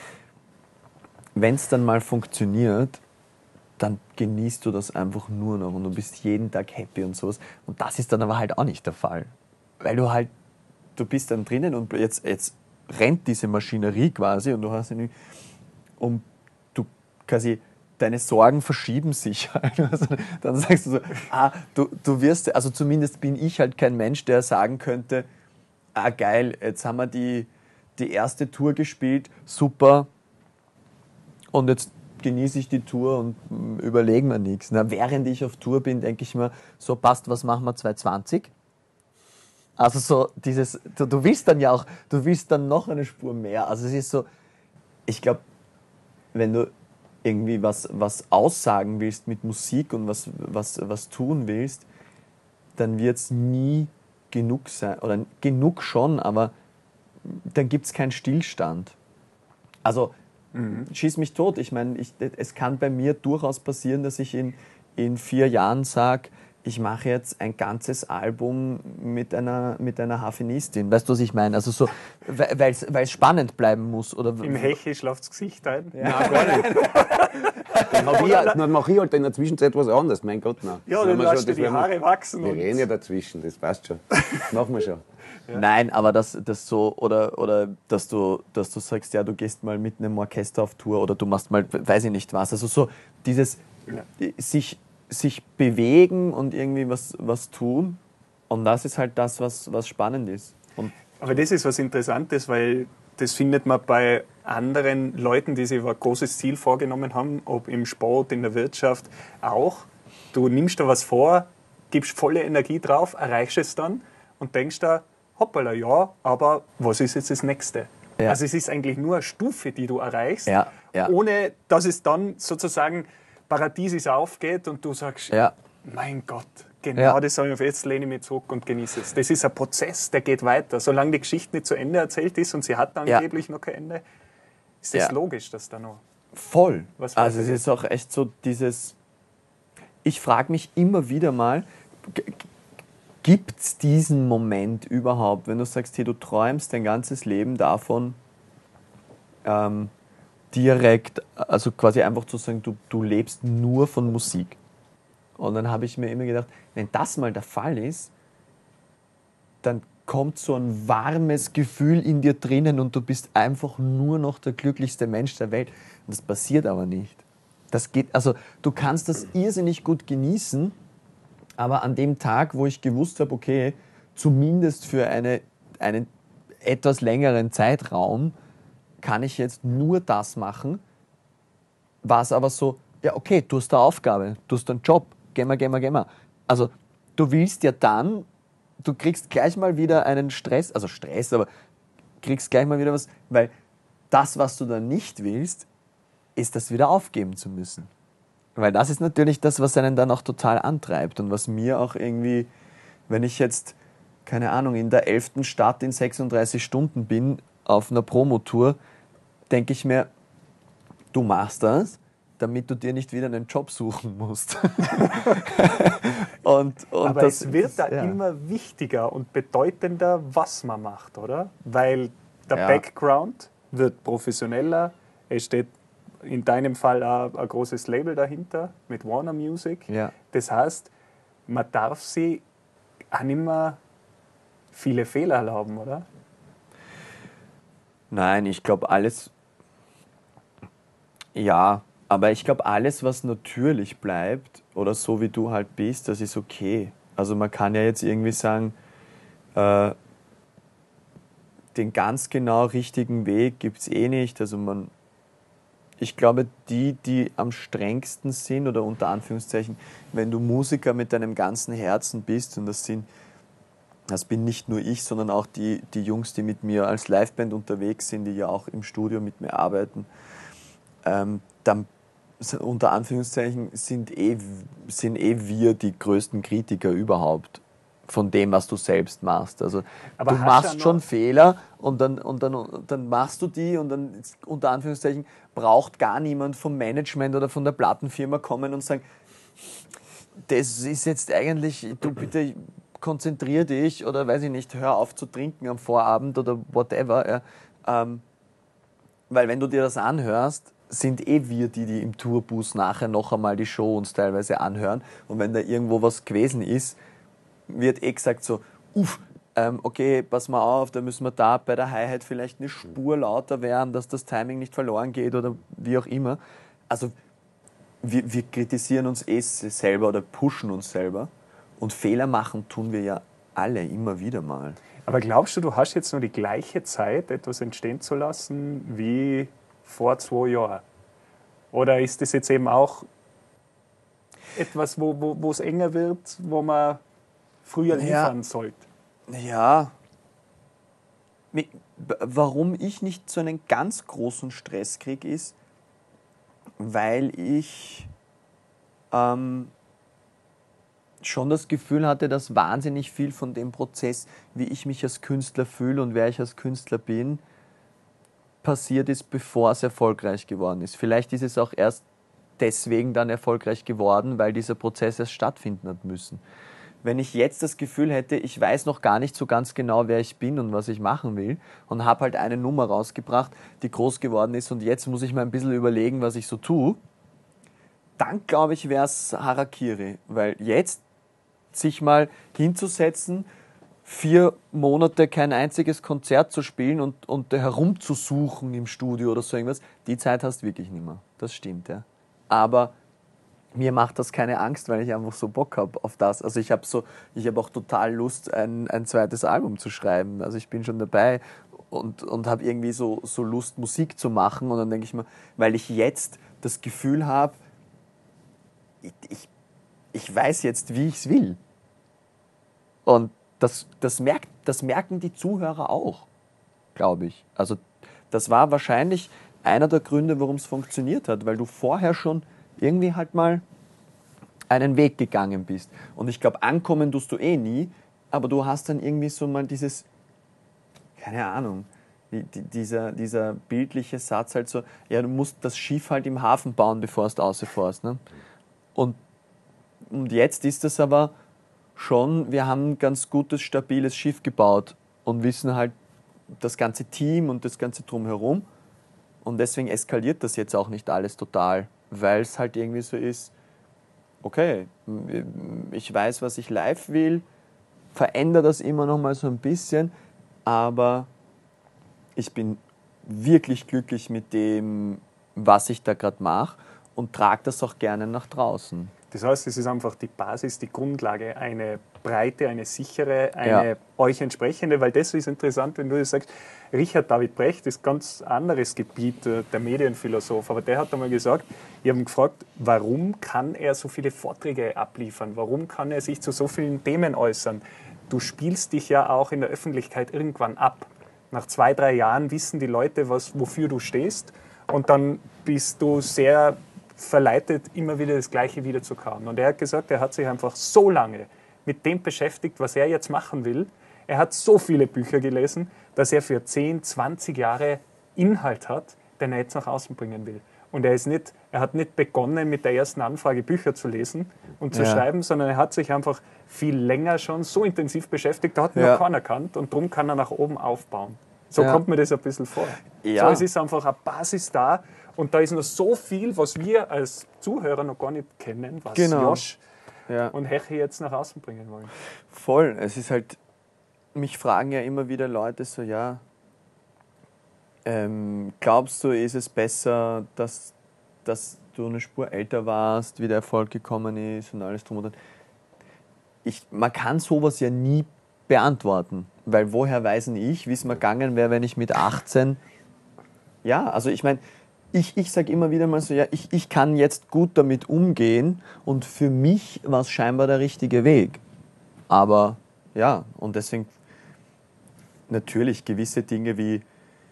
wenn es dann mal funktioniert, dann genießt du das einfach nur noch und du bist jeden Tag happy und sowas. Und das ist dann aber halt auch nicht der Fall. Weil du bist dann drinnen und jetzt rennt diese Maschinerie quasi und du hast und du quasi, deine Sorgen verschieben sich halt. Also dann sagst du so, du wirst, also zumindest bin ich halt kein Mensch, der sagen könnte, geil, jetzt haben wir die erste Tour gespielt, super, und jetzt genieße ich die Tour und überlege mir nichts. Na, während ich auf Tour bin, denke ich mir, so passt, was machen wir 2020? Also so dieses, du willst dann ja auch, du willst dann noch eine Spur mehr. Also es ist so, ich glaube, wenn du irgendwie was aussagen willst mit Musik und was tun willst, dann wird es nie genug sein. Oder genug schon, aber dann gibt es keinen Stillstand. Also schieß mich tot. Ich meine, es kann bei mir durchaus passieren, dass ich in 4 Jahren sage, ich mache jetzt ein ganzes Album mit einer Harfenistin. Weißt du, was ich meine? Also so, weil es spannend bleiben muss. Oder im Hechisch läuft das Gesicht ein. Ja. Nein, gar nicht. Dann mache ich halt in der Zwischenzeit was anderes. Mein Gott, nein. Ja, dann lässt du die Haare wachsen. Wir reden ja dazwischen, das passt schon. Das machen wir schon. Ja. Nein, aber das so, oder dass du sagst, ja, du gehst mal mit einem Orchester auf Tour oder du machst mal, weiß ich nicht was. Also so dieses sich bewegen und irgendwie was tun. Und das ist halt das, was spannend ist. Aber das ist was Interessantes, weil das findet man bei anderen Leuten, die sich ein großes Ziel vorgenommen haben, ob im Sport, in der Wirtschaft auch. Du nimmst da was vor, gibst volle Energie drauf, erreichst es dann und denkst da, hoppala, ja, aber was ist jetzt das Nächste? Ja. Also es ist eigentlich nur eine Stufe, die du erreichst, ohne dass es dann sozusagen paradiesisch aufgeht und du sagst, mein Gott, genau das habe ich, jetzt lehne ich mich zurück und genieße es. Das ist ein Prozess, der geht weiter. Solange die Geschichte nicht zu Ende erzählt ist und sie hat angeblich noch kein Ende, ist das logisch, dass da noch... Voll. Also es ist auch echt so dieses... Ich frage mich immer wieder mal, gibt es diesen Moment überhaupt, wenn du sagst, hey, du träumst dein ganzes Leben davon, direkt, also quasi einfach zu sagen, du lebst nur von Musik. Und dann habe ich mir immer gedacht, wenn das mal der Fall ist, dann kommt so ein warmes Gefühl in dir drinnen und du bist einfach nur noch der glücklichste Mensch der Welt. Und das passiert aber nicht. Das geht, also du kannst das irrsinnig gut genießen, aber an dem Tag, wo ich gewusst habe, okay, zumindest für einen etwas längeren Zeitraum kann ich jetzt nur das machen, war es aber so, ja okay, du hast eine Aufgabe, du hast einen Job, geh mal. Also du willst ja dann du kriegst gleich mal wieder einen Stress, aber kriegst gleich mal wieder was, weil das, was du dann nicht willst, ist das wieder aufgeben zu müssen. Weil das ist natürlich das, was einen dann auch total antreibt und was mir auch irgendwie, wenn ich jetzt, keine Ahnung, in der 11. Stadt in 36 Stunden bin auf einer Promotour, denke ich mir, du machst das, damit du dir nicht wieder einen Job suchen musst. Aber das, es wird da immer wichtiger und bedeutender, was man macht, oder? Weil der Background wird professioneller, es steht in deinem Fall auch ein großes Label dahinter mit Warner Music. Ja. Das heißt, man darf sich auch nicht mehr viele Fehler erlauben, oder? Nein, ich glaube alles, ja, aber ich glaube alles, was natürlich bleibt oder so wie du halt bist, das ist okay. Also man kann ja jetzt irgendwie sagen, den ganz genau richtigen Weg gibt es eh nicht. Also ich glaube, die am strengsten sind, oder unter Anführungszeichen, wenn du Musiker mit deinem ganzen Herzen bist, und das bin nicht nur ich, sondern auch die Jungs, die mit mir als Liveband unterwegs sind, die ja auch im Studio mit mir arbeiten, dann unter Anführungszeichen sind wir die größten Kritiker überhaupt von dem, was du selbst machst. Also Aber du machst schon Fehler und dann machst du die und dann unter Anführungszeichen braucht gar niemand vom Management oder von der Plattenfirma kommen und sagen, das ist jetzt eigentlich, du bitte konzentrier dich oder weiß ich nicht, hör auf zu trinken am Vorabend oder whatever. Ja. Weil wenn du dir das anhörst, sind wir die im Tourbus nachher noch einmal die Show uns teilweise anhören. Und wenn da irgendwo was gewesen ist, wird gesagt so, okay, pass mal auf, da müssen wir da bei der Hi-Hat vielleicht eine Spur lauter werden, dass das Timing nicht verloren geht oder wie auch immer. Also wir kritisieren uns selber oder pushen uns selber. Und Fehler machen tun wir ja alle immer wieder mal. Aber glaubst du hast jetzt nur die gleiche Zeit, etwas entstehen zu lassen, wie vor 2 Jahren? Oder ist das jetzt eben auch etwas, wo es enger wird, wo man früher liefern sollte? Ja. Warum ich nicht so einen ganz großen Stress kriege, ist, weil ich schon das Gefühl hatte, dass wahnsinnig viel von dem Prozess, wie ich mich als Künstler fühle und wer ich als Künstler bin, passiert ist, bevor es erfolgreich geworden ist. Vielleicht ist es auch erst deswegen dann erfolgreich geworden, weil dieser Prozess erst stattfinden hat müssen. Wenn ich jetzt das Gefühl hätte, ich weiß noch gar nicht so ganz genau, wer ich bin und was ich machen will und habe halt eine Nummer rausgebracht, die groß geworden ist und jetzt muss ich mal ein bisschen überlegen, was ich so tue, dann glaube ich, wäre es Harakiri. Weil jetzt sich mal hinzusetzen, 4 Monate kein einziges Konzert zu spielen und herumzusuchen im Studio oder so irgendwas, die Zeit hast du wirklich nicht mehr. Das stimmt, ja. Aber mir macht das keine Angst, weil ich einfach so Bock habe auf das. Also ich habe auch total Lust, ein zweites Album zu schreiben. Also ich bin schon dabei und habe irgendwie so Lust, Musik zu machen. Und dann denke ich mir, weil ich jetzt das Gefühl habe, ich weiß jetzt, wie ich es will. Und das merken die Zuhörer auch, glaube ich. Also das war wahrscheinlich einer der Gründe, warum es funktioniert hat, weil du vorher schon irgendwie halt mal einen Weg gegangen bist. Und ich glaube, ankommen tust du eh nie, aber du hast dann irgendwie so mal dieses, keine Ahnung, dieser bildliche Satz halt so, ja, du musst das Schiff halt im Hafen bauen, bevor du rausfährst. Ne? Und jetzt ist es aber schon, wir haben ein ganz gutes, stabiles Schiff gebaut und wissen halt das ganze Team und das ganze Drumherum. Und deswegen eskaliert das jetzt auch nicht alles total, weil es halt irgendwie so ist, okay, ich weiß, was ich live will, verändere das immer noch mal so ein bisschen, aber ich bin wirklich glücklich mit dem, was ich da gerade mache und trage das auch gerne nach draußen. Das heißt, es ist einfach die Basis, die Grundlage, eine breite, eine sichere, eine euch entsprechende, weil das ist interessant, wenn du das sagst, Richard David Brecht ist ein ganz anderes Gebiet, der Medienphilosoph, aber der hat einmal gesagt, ich habe ihn gefragt, warum kann er so viele Vorträge abliefern, warum kann er sich zu so vielen Themen äußern? du spielst dich ja auch in der Öffentlichkeit irgendwann ab. Nach 2, 3 Jahren wissen die Leute, wofür du stehst und dann bist du sehr verleitet, immer wieder das Gleiche wiederzukauen. Und er hat gesagt, er hat sich einfach so lange mit dem beschäftigt, was er jetzt machen will. Er hat so viele Bücher gelesen, dass er für 10, 20 Jahre Inhalt hat, den er jetzt nach außen bringen will. Und er hat nicht begonnen, mit der ersten Anfrage Bücher zu lesen und zu schreiben, sondern er hat sich einfach viel länger schon so intensiv beschäftigt, da hat ihn noch keiner erkannt und darum kann er nach oben aufbauen. So kommt mir das ein bisschen vor. Ja. So, es ist einfach eine Basis da und da ist noch so viel, was wir als Zuhörer noch gar nicht kennen, was Josh und Hechi jetzt nach außen bringen wollen. Voll. Es ist halt, mich fragen ja immer wieder Leute so, glaubst du, ist es besser, dass du eine Spur älter warst, wie der Erfolg gekommen ist und alles drum und dran? Man kann sowas ja nie beantworten, weil woher weiß ich, wie es mir gegangen wäre, wenn ich mit 18... Ja, also ich meine, ich sage immer wieder mal so, ich kann jetzt gut damit umgehen und für mich war es scheinbar der richtige Weg. Aber ja, und deswegen natürlich gewisse Dinge wie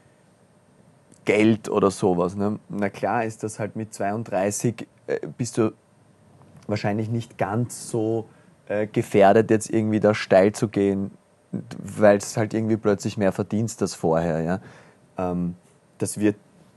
Geld oder sowas. Ne? Na klar ist das halt mit 32 bist du wahrscheinlich nicht ganz so gefährdet, jetzt irgendwie da steil zu gehen, weil es halt irgendwie plötzlich mehr verdienst als vorher. Ja? Das wird,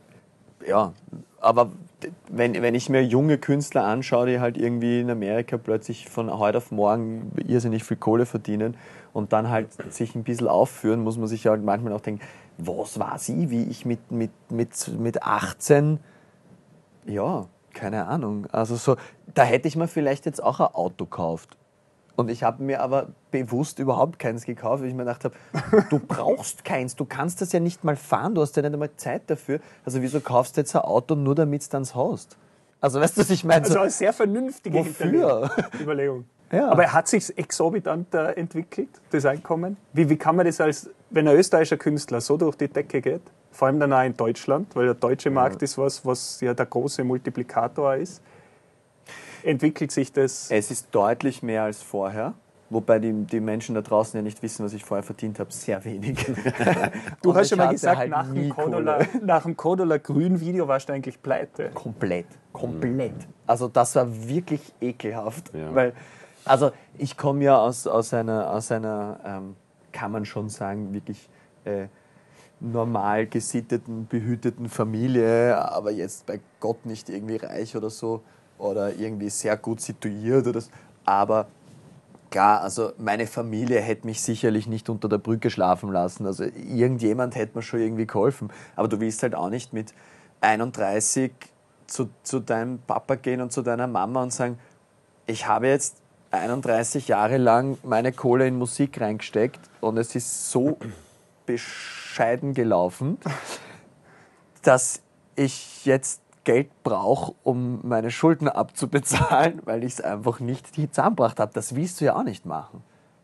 aber wenn ich mir junge Künstler anschaue, die halt irgendwie in Amerika plötzlich von heute auf morgen irrsinnig viel Kohle verdienen und dann halt sich ein bisschen aufführen, muss man sich halt manchmal auch denken, was war sie, wie ich mit 18, ja, keine Ahnung. Also so, da hätte ich mir vielleicht jetzt auch ein Auto gekauft. Und ich habe mir aber bewusst überhaupt keins gekauft, weil ich mir gedacht habe, du brauchst keins, du kannst das ja nicht mal fahren, du hast ja nicht einmal Zeit dafür. Also wieso kaufst du jetzt ein Auto, nur damit du es hast? Also weißt du, was ich meine? Also eine sehr vernünftige Überlegung. Ja. Aber hat sich exorbitant entwickelt, das Einkommen? Wie kann man das wenn ein österreichischer Künstler so durch die Decke geht, vor allem dann auch in Deutschland, weil der deutsche Markt ist was ja der große Multiplikator ist, entwickelt sich das? Es ist deutlich mehr als vorher, wobei die Menschen da draußen ja nicht wissen, was ich vorher verdient habe, sehr wenig. Du hast schon mal gesagt, halt nach dem Kodola Grün-Video warst du eigentlich pleite. Komplett. Also das war wirklich ekelhaft, weil also ich komme ja aus einer kann man schon sagen, wirklich normal gesitteten, behüteten Familie, aber jetzt bei Gott nicht irgendwie reich oder so oder irgendwie sehr gut situiert oder so. Aber klar, also meine Familie hätte mich sicherlich nicht unter der Brücke schlafen lassen. Also irgendjemand hätte mir schon irgendwie geholfen. Aber du willst halt auch nicht mit 31 zu deinem Papa gehen und zu deiner Mama und sagen, ich habe jetzt 31 Jahre lang meine Kohle in Musik reingesteckt und es ist so bescheiden gelaufen, dass ich jetzt Geld brauche, um meine Schulden abzubezahlen, weil ich es einfach nicht zusammengebracht habe. Das willst du ja auch nicht machen.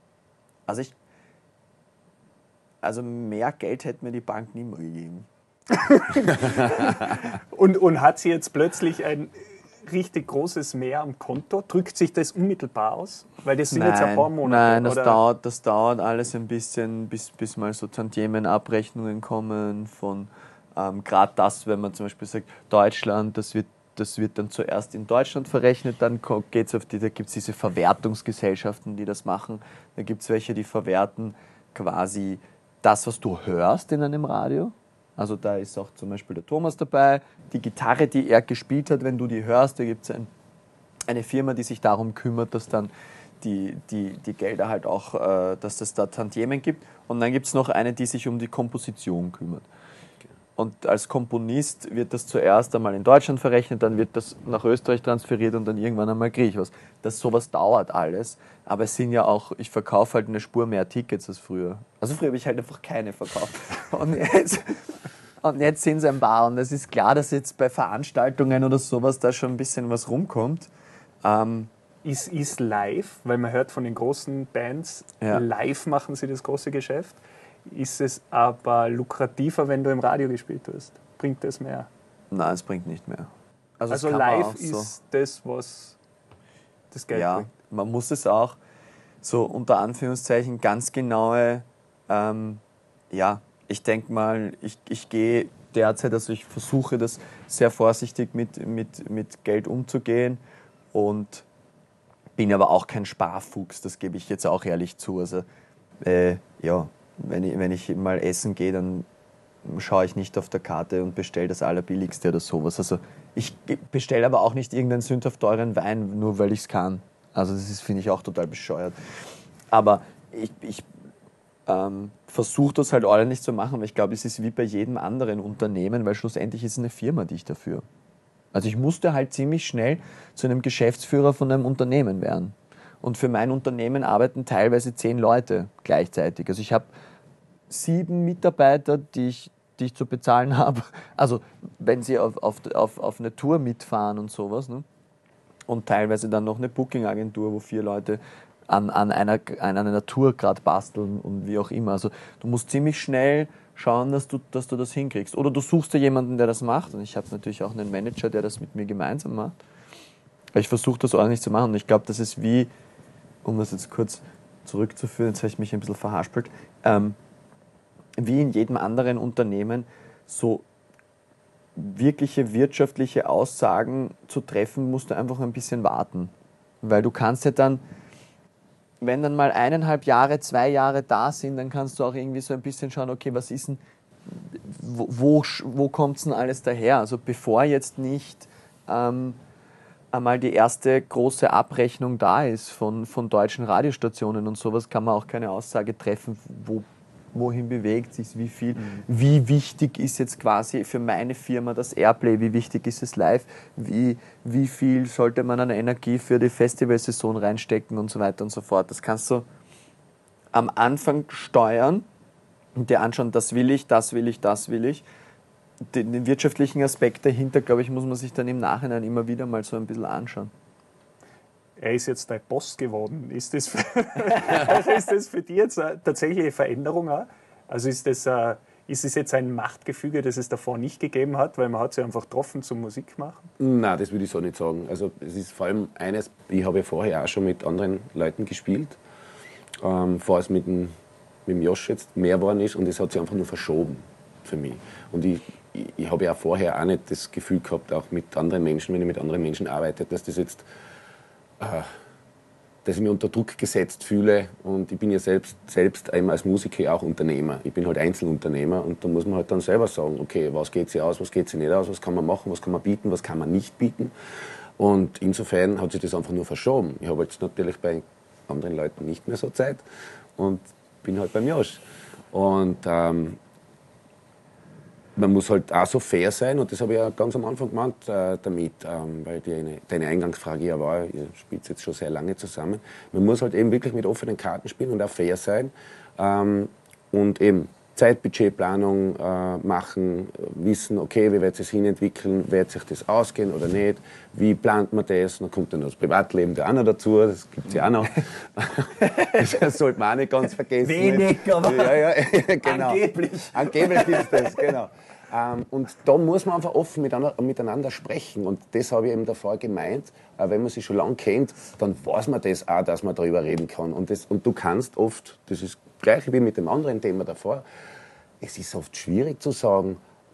Also mehr Geld hätte mir die Bank nie mehr gegeben. und hat sie jetzt plötzlich ein richtig großes Mehr am Konto? Drückt sich das unmittelbar aus? Weil das sind jetzt ein paar Monate. Nein, das dauert alles ein bisschen, bis mal so Tantiemenabrechnungen kommen von gerade das, wenn man zum Beispiel sagt, Deutschland, das wird dann zuerst in Deutschland verrechnet, dann geht's da gibt es diese Verwertungsgesellschaften, die das machen. Da gibt es welche, die verwerten quasi das, was du hörst in einem Radio. Also da ist auch zum Beispiel der Thomas dabei, die Gitarre, die er gespielt hat, wenn du die hörst, da gibt es eine Firma, die sich darum kümmert, dass dann die Gelder halt auch, dass es da Tantiemen gibt. Und dann gibt es noch eine, die sich um die Komposition kümmert. Und als Komponist wird das zuerst einmal in Deutschland verrechnet, dann wird das nach Österreich transferiert und dann irgendwann einmal kriege ich was. Sowas dauert alles, aber es sind ja auch, ich verkaufe halt eine Spur mehr Tickets als früher. Also früher habe ich halt einfach keine verkauft. Und jetzt sind es ein paar und es ist klar, dass jetzt bei Veranstaltungen oder sowas da schon ein bisschen was rumkommt. Ist live, weil man hört von den großen Bands, live machen sie das große Geschäft. Ist es aber lukrativer, wenn du im Radio gespielt hast? Bringt das mehr? Nein, es bringt nicht mehr. Also live ist das, was das Geld bringt. Man muss es auch. so unter Anführungszeichen ganz genaue, ich denke mal, ich gehe derzeit, also ich versuche das sehr vorsichtig mit Geld umzugehen und bin aber auch kein Sparfuchs, das gebe ich jetzt auch ehrlich zu. Also wenn ich mal essen gehe, dann schaue ich nicht auf der Karte und bestelle das Allerbilligste oder sowas. Also ich bestelle aber auch nicht irgendeinen sündhaft teuren Wein, nur weil ich es kann. Also das finde ich auch total bescheuert. Aber ich versuche das halt ordentlich zu machen, weil ich glaube, es ist wie bei jedem anderen Unternehmen, weil schlussendlich ist es eine Firma, die ich dafür. Also ich musste halt ziemlich schnell zu einem Geschäftsführer von einem Unternehmen werden. Und für mein Unternehmen arbeiten teilweise 10 Leute gleichzeitig. Also ich habe 7 Mitarbeiter, die ich zu bezahlen habe. Also wenn sie auf eine Tour mitfahren und sowas. Ne? Und teilweise dann noch eine Booking-Agentur, wo 4 Leute an einer Tour gerade basteln und wie auch immer. Also du musst ziemlich schnell schauen, dass du das hinkriegst. Oder du suchst dir jemanden, der das macht. Und ich habe natürlich auch einen Manager, der das mit mir gemeinsam macht. Aber ich versuche das ordentlich zu machen. Und ich glaube, das ist wie, um das jetzt kurz zurückzuführen, jetzt habe ich mich ein bisschen verhaspelt, wie in jedem anderen Unternehmen so wirkliche wirtschaftliche Aussagen zu treffen, musst du einfach ein bisschen warten. Weil du kannst ja dann, wenn dann mal 1,5 Jahre, 2 Jahre da sind, dann kannst du auch irgendwie so ein bisschen schauen, okay, was ist denn, wo kommt es denn alles daher? Also bevor jetzt nicht einmal die erste große Abrechnung da ist von deutschen Radiostationen und sowas, kann man auch keine Aussage treffen, wohin bewegt sich wie viel, wie wichtig ist jetzt quasi für meine Firma das Airplay, wie wichtig ist es live, wie viel sollte man an Energie für die Festivalsaison reinstecken und so weiter und so fort. Das kannst du am Anfang steuern und dir anschauen, das will ich. Den wirtschaftlichen Aspekt dahinter, glaube ich, muss man sich dann im Nachhinein immer wieder mal so ein bisschen anschauen. Er ist jetzt dein Boss geworden. Ist das für dich jetzt tatsächlich eine Veränderung auch? Also ist es jetzt ein Machtgefüge, das es davor nicht gegeben hat, weil man hat sich einfach getroffen zum Musik machen? Nein, das würde ich so nicht sagen. Also es ist vor allem eines, ich habe ja vorher auch schon mit anderen Leuten gespielt, bevor es mit dem Josh jetzt mehr geworden ist, und es hat sich einfach nur verschoben für mich. Und ich habe ja vorher auch nicht das Gefühl gehabt, auch mit anderen Menschen, wenn ich mit anderen Menschen arbeite, dass ich mich unter Druck gesetzt fühle, und ich bin ja selbst einmal als Musiker auch Unternehmer. Ich bin halt Einzelunternehmer, und da muss man halt dann selber sagen, okay, was geht sich aus, was geht sich nicht aus, was kann man machen, was kann man bieten, was kann man nicht bieten. Und insofern hat sich das einfach nur verschoben. Ich habe jetzt natürlich bei anderen Leuten nicht mehr so Zeit und bin halt beim Josh. Und man muss halt auch so fair sein, und das habe ich ja ganz am Anfang gemeint damit, weil deine Eingangsfrage ja war, ihr spielt jetzt schon sehr lange zusammen. Man muss halt eben wirklich mit offenen Karten spielen und auch fair sein und eben Zeitbudgetplanung machen, wissen, okay, wie wird sich das hinentwickeln, wird sich das ausgehen oder nicht, wie plant man das, dann kommt dann das Privatleben da auch noch dazu, das gibt es ja auch noch. Das sollte man auch nicht ganz vergessen. Wenig, aber ja, genau. Angeblich. Angeblich ist das, genau. Und da muss man einfach offen miteinander sprechen. Und das habe ich eben davor gemeint. Wenn man sich schon lange kennt, dann weiß man das auch, dass man darüber reden kann. Und du kannst oft, das ist das Gleiche wie mit dem anderen Thema davor, es ist oft schwierig zu sagen,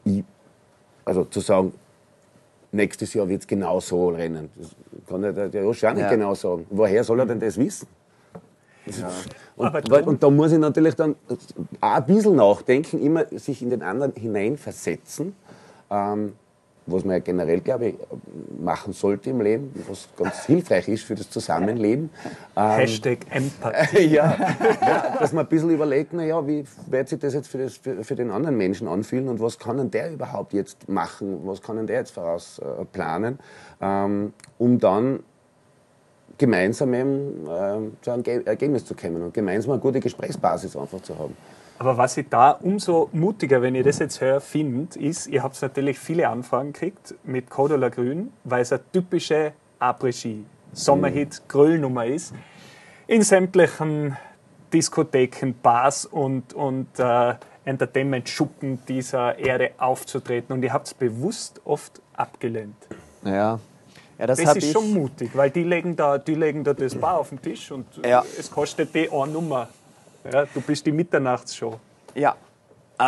nächstes Jahr wird es genau so rennen. Das kann der Josh auch nicht genau sagen. Woher soll er denn das wissen? Ja. Und da muss ich natürlich dann auch ein bisschen nachdenken, immer sich in den anderen hineinversetzen, was man ja generell, glaube ich, machen sollte im Leben, was ganz hilfreich ist für das Zusammenleben. Hashtag Empathie. Ja, dass man ein bisschen überlegt, naja, wie wird sich das jetzt für den anderen Menschen anfühlen, und was kann denn der überhaupt jetzt machen, was kann denn der jetzt voraus planen, um dann gemeinsam eben, zu einem Ergebnis zu kommen und gemeinsam eine gute Gesprächsbasis einfach zu haben. Aber was ich da umso mutiger, wenn ich das jetzt höre, finde, ist, ihr habt natürlich viele Anfragen gekriegt mit Code la Grün, weil es eine typische Après-Ski, Sommerhit, Gröllnummer ist, in sämtlichen Diskotheken, Bars und Entertainment-Schuppen dieser Erde aufzutreten. Und ihr habt es bewusst oft abgelehnt. Ja, Ja, Das ist schon mutig, weil die legen da das Bar auf den Tisch und Ja. es kostet die eine Nummer. Ja, du bist die Mitternachtsshow. Ja, aber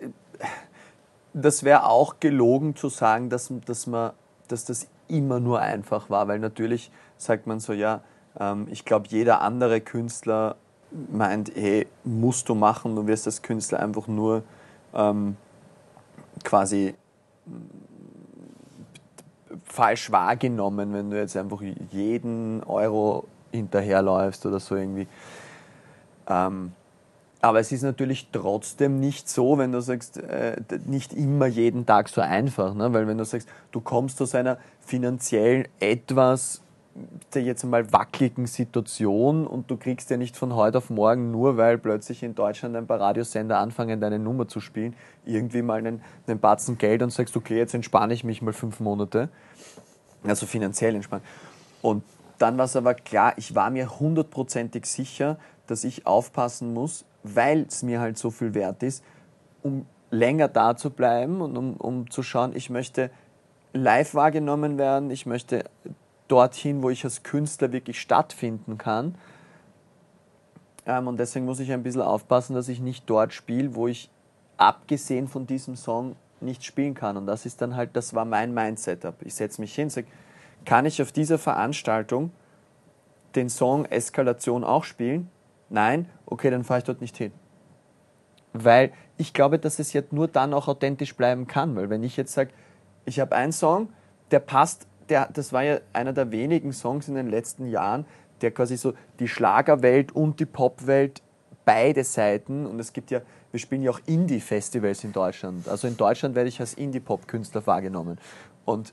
das wäre auch gelogen zu sagen, dass das immer nur einfach war, weil natürlich sagt man so, ja, ich glaube, jeder andere Künstler meint, hey, musst du machen, du wirst als Künstler einfach nur quasi falsch wahrgenommen, wenn du jetzt einfach jeden Euro hinterherläufst oder so irgendwie. Aber es ist natürlich trotzdem nicht so, wenn du sagst, nicht immer jeden Tag so einfach. Ne? Weil wenn du sagst, du kommst aus einer finanziell etwas, jetzt einmal wackeligen Situation und du kriegst ja nicht von heute auf morgen, nur weil plötzlich in Deutschland ein paar Radiosender anfangen, deine Nummer zu spielen, irgendwie mal einen Batzen Geld und sagst, okay, jetzt entspanne ich mich mal 5 Monate. Also finanziell entspannen. Und dann war es aber klar, ich war mir 100%ig sicher, dass ich aufpassen muss, weil es mir halt so viel wert ist, um länger da zu bleiben und um zu schauen, ich möchte live wahrgenommen werden, ich möchte dorthin, wo ich als Künstler wirklich stattfinden kann. Und deswegen muss ich ein bisschen aufpassen, dass ich nicht dort spiele, wo ich abgesehen von diesem Song nicht spielen kann. Und das ist dann halt, das war mein Mindset-Up. Ich setze mich hin, sage, kann ich auf dieser Veranstaltung den Song Eskalation auch spielen? Nein? Okay, dann fahre ich dort nicht hin. Weil ich glaube, dass es jetzt nur dann auch authentisch bleiben kann. Weil wenn ich jetzt sage, ich habe einen Song, der passt, das war ja einer der wenigen Songs in den letzten Jahren, der quasi so die Schlagerwelt und die Popwelt, beide Seiten, und es gibt ja, wir spielen ja auch Indie-Festivals in Deutschland. Also in Deutschland werde ich als Indie-Pop-Künstler wahrgenommen. Und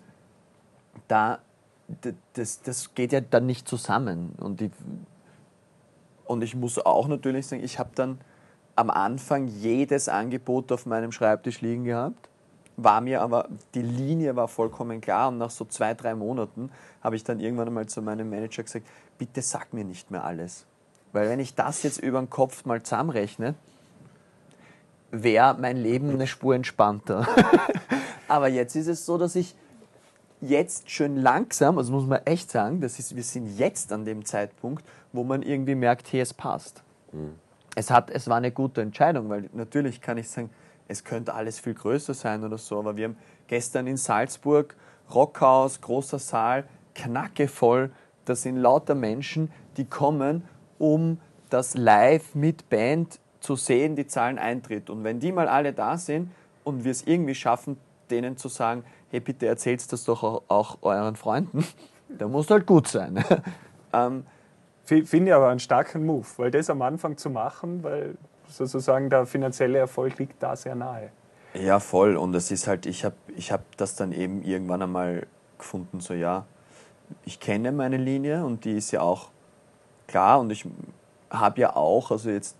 das geht ja dann nicht zusammen. Und ich muss auch natürlich sagen, ich habe dann am Anfang jedes Angebot auf meinem Schreibtisch liegen gehabt, war mir aber, die Linie war vollkommen klar, und nach so 2-3 Monaten habe ich dann irgendwann einmal zu meinem Manager gesagt, bitte sag mir nicht mehr alles. Weil wenn ich das jetzt über den Kopf mal zusammenrechne, wäre mein Leben eine Spur entspannter. Aber jetzt ist es so, dass ich jetzt schön langsam, also muss man echt sagen, wir sind jetzt an dem Zeitpunkt, wo man irgendwie merkt, hey, es passt. Mhm. Es war eine gute Entscheidung, weil natürlich kann ich sagen, es könnte alles viel größer sein oder so, aber wir haben gestern in Salzburg, Rockhaus, großer Saal, knackevoll, da sind lauter Menschen, die kommen, um das live mit Band zu sehen, die zahlen Eintritt. Und wenn die mal alle da sind und wir es irgendwie schaffen, denen zu sagen, hey, bitte erzählst das doch auch euren Freunden, dann muss halt gut sein. Finde ich aber einen starken Move, weil das am Anfang zu machen, weil sozusagen der finanzielle Erfolg liegt da sehr nahe. Ja, voll. Und es ist halt, ich hab das dann eben irgendwann einmal gefunden, so ja, ich kenne meine Linie und die ist ja auch klar, und ich habe ja auch, also jetzt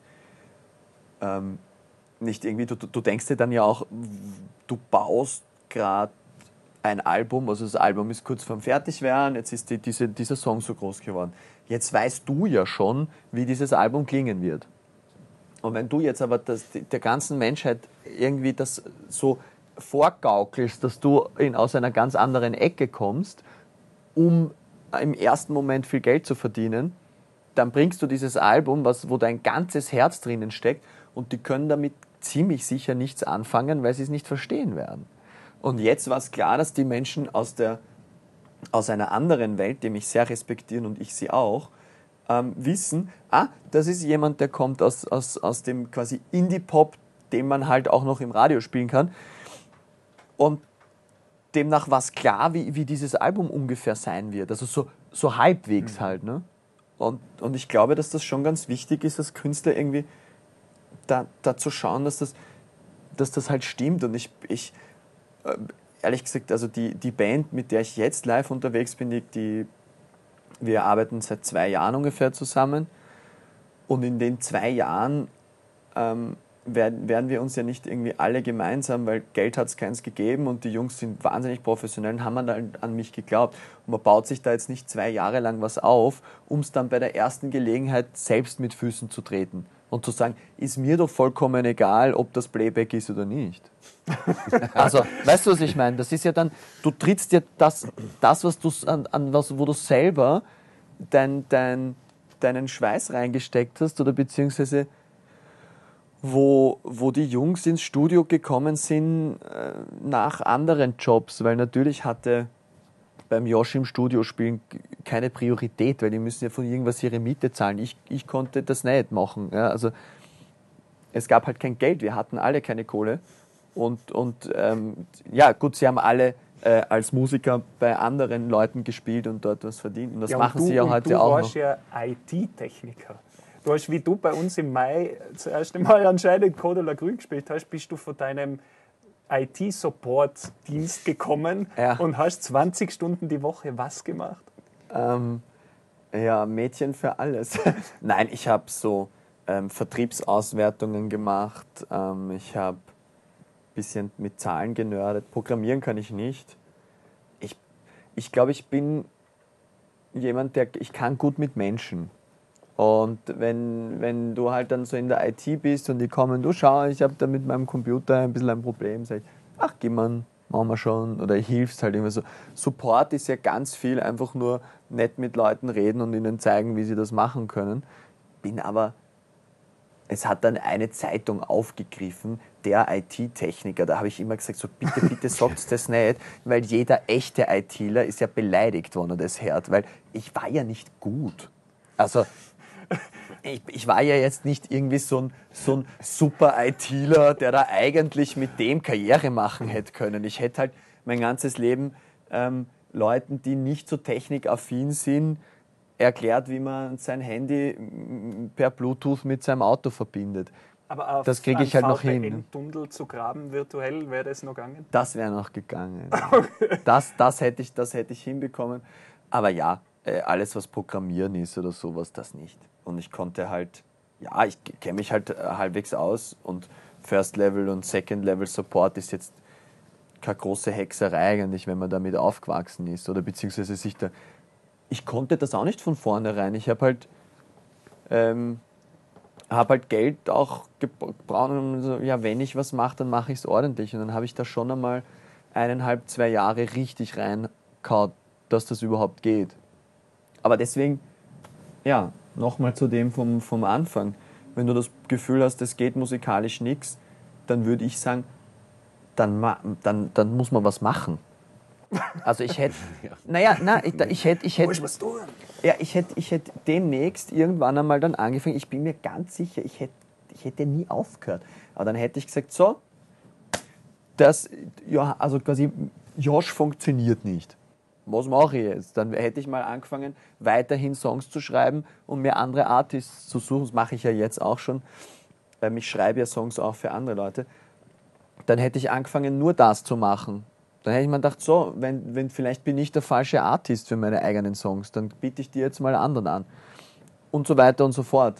nicht irgendwie, du denkst dir dann ja auch, du baust gerade ein Album, also das Album ist kurz vorm Fertigwerden, jetzt ist dieser Song so groß geworden. Jetzt weißt du ja schon, wie dieses Album klingen wird. Und wenn du jetzt aber der ganzen Menschheit irgendwie das so vorgaukelst, dass du aus einer ganz anderen Ecke kommst, um im ersten Moment viel Geld zu verdienen, dann bringst du dieses Album, wo dein ganzes Herz drinnen steckt, und die können damit ziemlich sicher nichts anfangen, weil sie es nicht verstehen werden. Und jetzt war es klar, dass die Menschen aus einer anderen Welt, die mich sehr respektieren und ich sie auch, wissen, das ist jemand, der kommt aus dem quasi Indie-Pop, den man halt auch noch im Radio spielen kann. Und demnach war es klar, wie dieses Album ungefähr sein wird. Also so halbwegs halt. Ne? Und ich glaube, dass das schon ganz wichtig ist, als Künstler irgendwie da zu schauen, dass das halt stimmt. Und ich ehrlich gesagt, also die Band, mit der ich jetzt live unterwegs bin, wir arbeiten seit 2 Jahren ungefähr zusammen, und in den 2 Jahren werden wir uns ja nicht irgendwie alle gemeinsam, weil Geld hat es keins gegeben und die Jungs sind wahnsinnig professionell und haben dann an mich geglaubt. Und man baut sich da jetzt nicht 2 Jahre lang was auf, um es dann bei der ersten Gelegenheit selbst mit Füßen zu treten. und zu sagen, ist mir doch vollkommen egal, ob das Playback ist oder nicht. Also, weißt du, was ich meine? Das ist ja dann, du trittst dir das was du wo du selber deinen Schweiß reingesteckt hast, oder beziehungsweise wo die Jungs ins Studio gekommen sind nach anderen Jobs, weil natürlich hatte beim Josh im Studio spielen keine Priorität, weil die müssen ja von irgendwas ihre Miete zahlen. Ich konnte das nicht machen. Ja? Also es gab halt kein Geld, wir hatten alle keine Kohle. Und ja gut, sie haben alle als Musiker bei anderen Leuten gespielt und dort was verdient. Und das machen sie ja heute auch noch. Du warst ja IT-Techniker. Du hast, wie du bei uns im Mai das erste Mal anscheinend Code la Grün gespielt hast, bist du von deinem IT-Support-Dienst gekommen und hast 20 Stunden die Woche was gemacht? Ja, Mädchen für alles. Nein, ich habe so Vertriebsauswertungen gemacht. Ich habe ein bisschen mit Zahlen genördet. Programmieren kann ich nicht. Ich glaube, ich bin jemand, ich kann gut mit Menschen. Und wenn du halt dann so in der IT bist und die kommen, du schau, ich habe da mit meinem Computer ein bisschen ein Problem, sag ich, ach, geh mal, machen wir schon, oder hilfst halt immer so. Support ist ja ganz viel, einfach nur nett mit Leuten reden und ihnen zeigen, wie sie das machen können. Es hat dann eine Zeitung aufgegriffen, der IT-Techniker, da habe ich immer gesagt, so bitte sagt das nicht, weil jeder echte ITler ist ja beleidigt, wenn er das hört, weil ich war ja nicht gut. Also ich war ja jetzt nicht irgendwie so ein super ITler, der da eigentlich mit dem Karriere machen hätte können. Ich hätte halt mein ganzes Leben Leuten, die nicht so technikaffin sind, erklärt, wie man sein Handy per Bluetooth mit seinem Auto verbindet. Aber auf das kriege ich halt noch hin. VPN-Tunnel zu graben virtuell, wäre das noch gegangen? Das wäre noch gegangen. Okay. Das hätte ich hinbekommen. Aber ja, alles, was Programmieren ist oder sowas, das nicht. Und ich konnte halt, ja, ich kenne mich halt halbwegs aus und First Level und Second Level Support ist jetzt keine große Hexerei eigentlich, wenn man damit aufgewachsen ist oder beziehungsweise ich konnte das auch nicht von vornherein. Ich habe halt Geld auch gebraucht und so, ja, wenn ich was mache, dann mache ich es ordentlich. Und dann habe ich da schon einmal 1,5, 2 Jahre richtig reingehauen, dass das überhaupt geht. Aber deswegen, ja, nochmal zu dem vom Anfang. Wenn du das Gefühl hast, es geht musikalisch nichts, dann würde ich sagen, dann muss man was machen. Also ich hätte, ich hätte demnächst irgendwann einmal dann angefangen, ich bin mir ganz sicher, ich hätte nie aufgehört. Aber dann hätte ich gesagt, so, also quasi, Josh funktioniert nicht. Was mache ich jetzt? Dann hätte ich mal angefangen, weiterhin Songs zu schreiben und mir andere Artists zu suchen. Das mache ich ja jetzt auch schon. Ich schreibe ja Songs auch für andere Leute. Dann hätte ich angefangen, nur das zu machen. Dann hätte ich mir gedacht, so, wenn vielleicht bin ich der falsche Artist für meine eigenen Songs, dann biete ich dir jetzt mal anderen an. Und so weiter und so fort.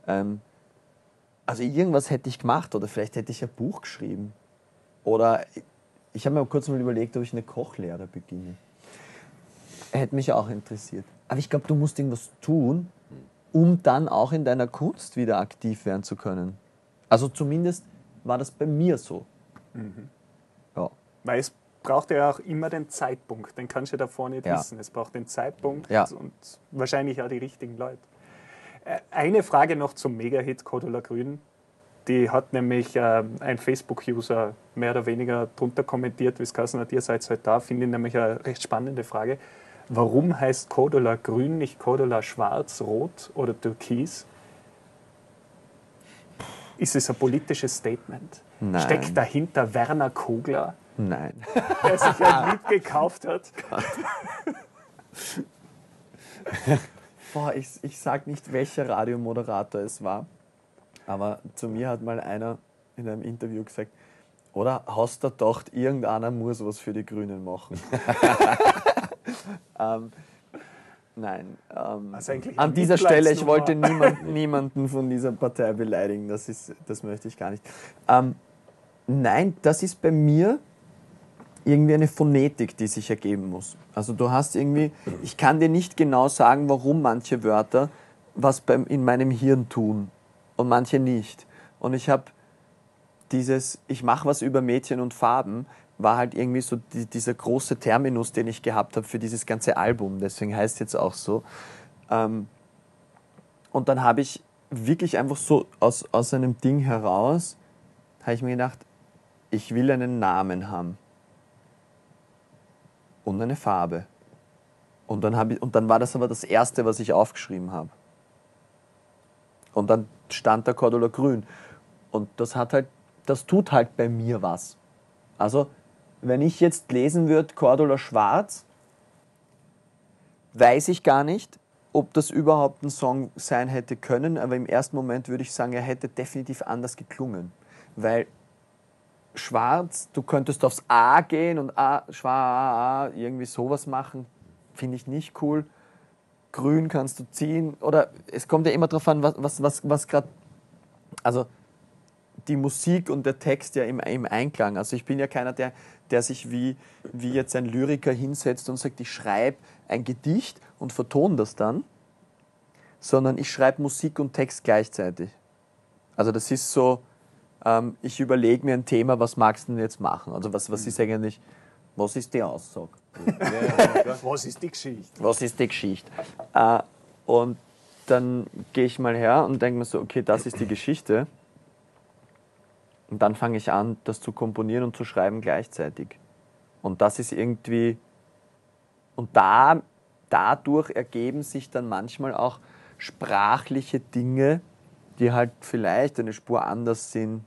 Also irgendwas hätte ich gemacht oder vielleicht hätte ich ein Buch geschrieben. Oder ich habe mir kurz mal überlegt, ob ich eine Kochlehre beginne. Hätte mich auch interessiert. Aber ich glaube, du musst irgendwas tun, um dann auch in deiner Kunst wieder aktiv werden zu können. Also zumindest war das bei mir so. Mhm. Ja. Weil es braucht ja auch immer den Zeitpunkt. Den kannst du ja davor nicht wissen. Es braucht den Zeitpunkt und wahrscheinlich auch die richtigen Leute. Eine Frage noch zum Mega-Hit Code la Grün. Die hat nämlich ein Facebook-User mehr oder weniger drunter kommentiert, wie es geheißen hat, ihr seid halt da. Finde ich nämlich eine recht spannende Frage. Warum heißt Code la Grün nicht Code la Schwarz, Rot oder Türkis? Ist es ein politisches Statement? Nein. Steckt dahinter Werner Kogler? Nein. Der sich ein Lied gekauft hat? Boah, ich sag nicht, welcher Radiomoderator es war, aber zu mir hat mal einer in einem Interview gesagt, oder hast du gedacht, irgendeiner muss was für die Grünen machen? Nein. Also an dieser Stelle, ich wollte niemanden von dieser Partei beleidigen, das möchte ich gar nicht. Nein, das ist bei mir irgendwie eine Phonetik, die sich ergeben muss. Also du hast irgendwie, ich kann dir nicht genau sagen, warum manche Wörter was in meinem Hirn tun. und manche nicht. Und ich habe ich mache was über Mädchen und Farben, war halt irgendwie so dieser große Terminus, den ich gehabt habe für dieses ganze Album. Deswegen heißt es jetzt auch so. Und dann habe ich wirklich einfach so aus einem Ding heraus, habe ich mir gedacht, ich will einen Namen haben. Und eine Farbe. Und dann war das aber das Erste, was ich aufgeschrieben habe. Und dann stand da Cordula Grün. Und das tut halt bei mir was. Also, wenn ich jetzt lesen würde Cordula Schwarz, weiß ich gar nicht, ob das überhaupt ein Song sein hätte können, aber im ersten Moment würde ich sagen, er hätte definitiv anders geklungen. Weil Schwarz, du könntest aufs A gehen und schwarz, irgendwie sowas machen, finde ich nicht cool. Grün kannst du ziehen, oder es kommt ja immer darauf an, was gerade, also die Musik und der Text ja im Einklang. Also ich bin ja keiner, der sich wie jetzt ein Lyriker hinsetzt und sagt, ich schreibe ein Gedicht und vertone das dann, sondern ich schreibe Musik und Text gleichzeitig. Also das ist so, ich überlege mir ein Thema, was magst du denn jetzt machen? Also was ist eigentlich, was ist die Aussage? Was ist die Geschichte? Was ist die Geschichte? Und dann gehe ich mal her und denke mir so, okay, das ist die Geschichte. Und dann fange ich an, das zu komponieren und zu schreiben gleichzeitig. Und das ist irgendwie, und dadurch ergeben sich dann manchmal auch sprachliche Dinge, die halt vielleicht eine Spur anders sind,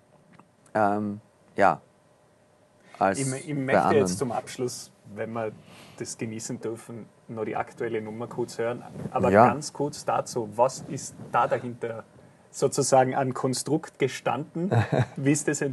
als Ich bei möchte anderen. jetzt zum Abschluss, wenn wir das genießen dürfen, noch die aktuelle Nummer kurz hören. Aber Ja. ganz kurz dazu, was ist da dahinter sozusagen an Konstrukt gestanden? Wie ist das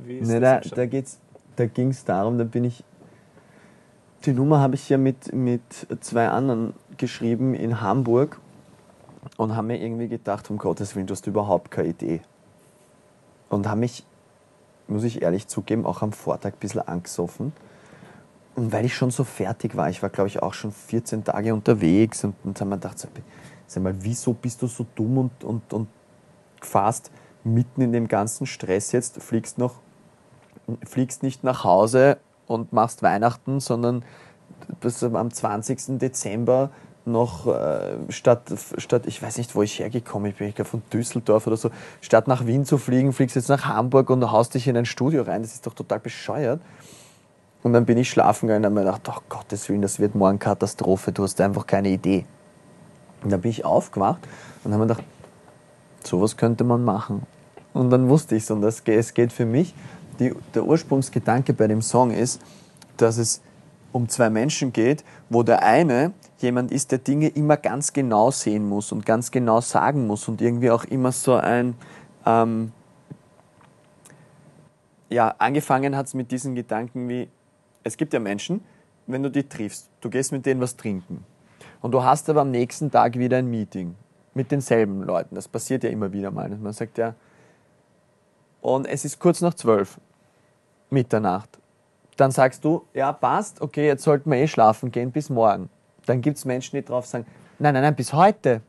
Da ging es darum, die Nummer habe ich ja mit 2 anderen geschrieben in Hamburg und haben mir irgendwie gedacht, um Gottes Willen, du hast überhaupt keine Idee. Und haben mich, muss ich ehrlich zugeben, auch am Vortag ein bisschen angesoffen. Und weil ich schon so fertig war, ich war glaube ich auch schon 14 Tage unterwegs und haben wir gedacht, sag mal, wieso bist du so dumm und fast mitten in dem ganzen Stress jetzt, fliegst nicht nach Hause und machst Weihnachten, sondern bist am 20. Dezember noch statt, ich weiß nicht, wo ich hergekommen bin, ich glaube von Düsseldorf oder so, statt nach Wien zu fliegen, fliegst jetzt nach Hamburg und haust dich in ein Studio rein, das ist doch total bescheuert. Und dann bin ich schlafen gegangen und habe mir gedacht, oh Gottes Willen, das wird morgen Katastrophe, du hast einfach keine Idee. Und dann bin ich aufgewacht und habe mir gedacht, sowas könnte man machen. Und dann wusste ich es. Und es geht für mich, der Ursprungsgedanke bei dem Song ist, dass es um 2 Menschen geht, wo der eine jemand ist, der Dinge immer ganz genau sehen muss und ganz genau sagen muss und irgendwie auch immer so ein... angefangen hat es mit diesen Gedanken wie, es gibt ja Menschen, wenn du die triffst, du gehst mit denen was trinken und du hast aber am nächsten Tag wieder ein Meeting mit denselben Leuten. Das passiert ja immer wieder mal. Man sagt ja, und es ist kurz nach 12, Mitternacht. Dann sagst du, ja passt, okay, jetzt sollten wir schlafen gehen, bis morgen. Dann gibt es Menschen, die drauf sagen, nein, bis heute.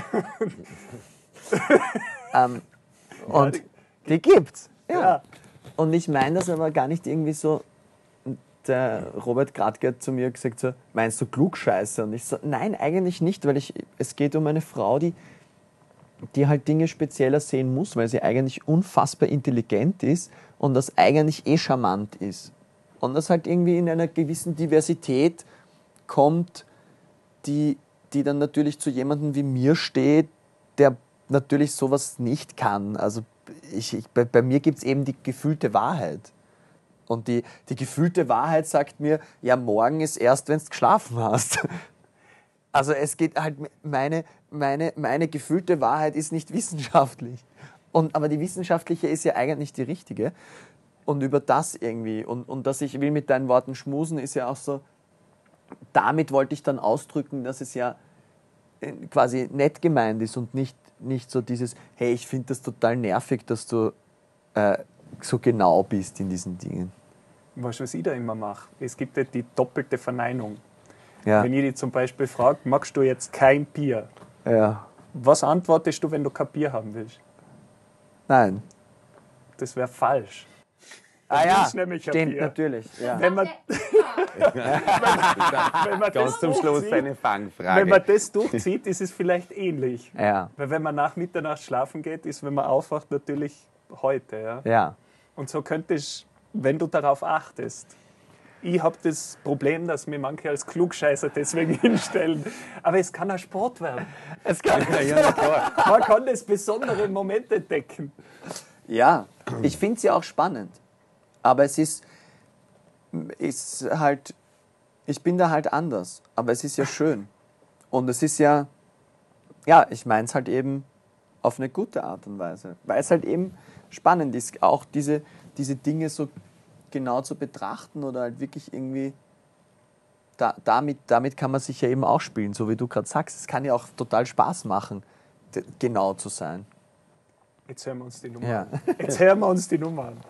Und die gibt's. Ja. Und ich meine das aber gar nicht irgendwie so, der Robert Gradke hat zu mir gesagt, so, meinst du Klugscheiße? Und ich so, nein, eigentlich nicht, weil es geht um eine Frau, die halt Dinge spezieller sehen muss, weil sie eigentlich unfassbar intelligent ist und das eigentlich charmant ist. Und das halt irgendwie in einer gewissen Diversität kommt, die dann natürlich zu jemandem wie mir steht, der natürlich sowas nicht kann. Also bei mir gibt es eben die gefühlte Wahrheit. Und die gefühlte Wahrheit sagt mir, ja, morgen ist erst, wenn du geschlafen hast. Also es geht halt, meine gefühlte Wahrheit ist nicht wissenschaftlich. Aber die wissenschaftliche ist ja eigentlich die richtige. Und über das irgendwie, und dass ich will mit deinen Worten schmusen, ist ja auch so, damit wollte ich dann ausdrücken, dass es ja quasi nett gemeint ist und nicht so dieses, hey, ich finde das total nervig, dass du so genau bist in diesen Dingen. Weißt du, was ich da immer mache? Es gibt ja die doppelte Verneinung. Ja. Wenn ich dich zum Beispiel frage, magst du jetzt kein Bier? Ja. Was antwortest du, wenn du kein Bier haben willst? Nein. Das wäre falsch. Ah ja, ist nämlich ein stimmt, Bier. natürlich. Ja. Wenn man, wenn man Ganz das zum Schluss durchzieht- eine Wenn Fangfrage. man das durchzieht, ist es vielleicht ähnlich. Ja. Weil wenn man nach Mitternacht schlafen geht, ist, wenn man aufwacht, natürlich heute. Ja? Ja. Und so könnte es, wenn du darauf achtest. Ich habe das Problem, dass mir manche als Klugscheißer deswegen hinstellen. Aber es kann ein Sport werden. Es kann, Man kann das besondere Momente entdecken. ja, ich finde es ja auch spannend. Aber es ist halt, ich bin da halt anders. Aber es ist ja schön. Und es ist ja, ich meine es halt eben auf eine gute Art und Weise. Weil es halt eben spannend ist, auch diese Dinge so genau zu betrachten oder halt wirklich irgendwie, damit kann man sich ja eben auch spielen, so wie du gerade sagst. Es kann ja auch total Spaß machen, genau zu sein. Jetzt hören wir uns die Nummer Ja. an. Jetzt hören wir uns die Nummer an.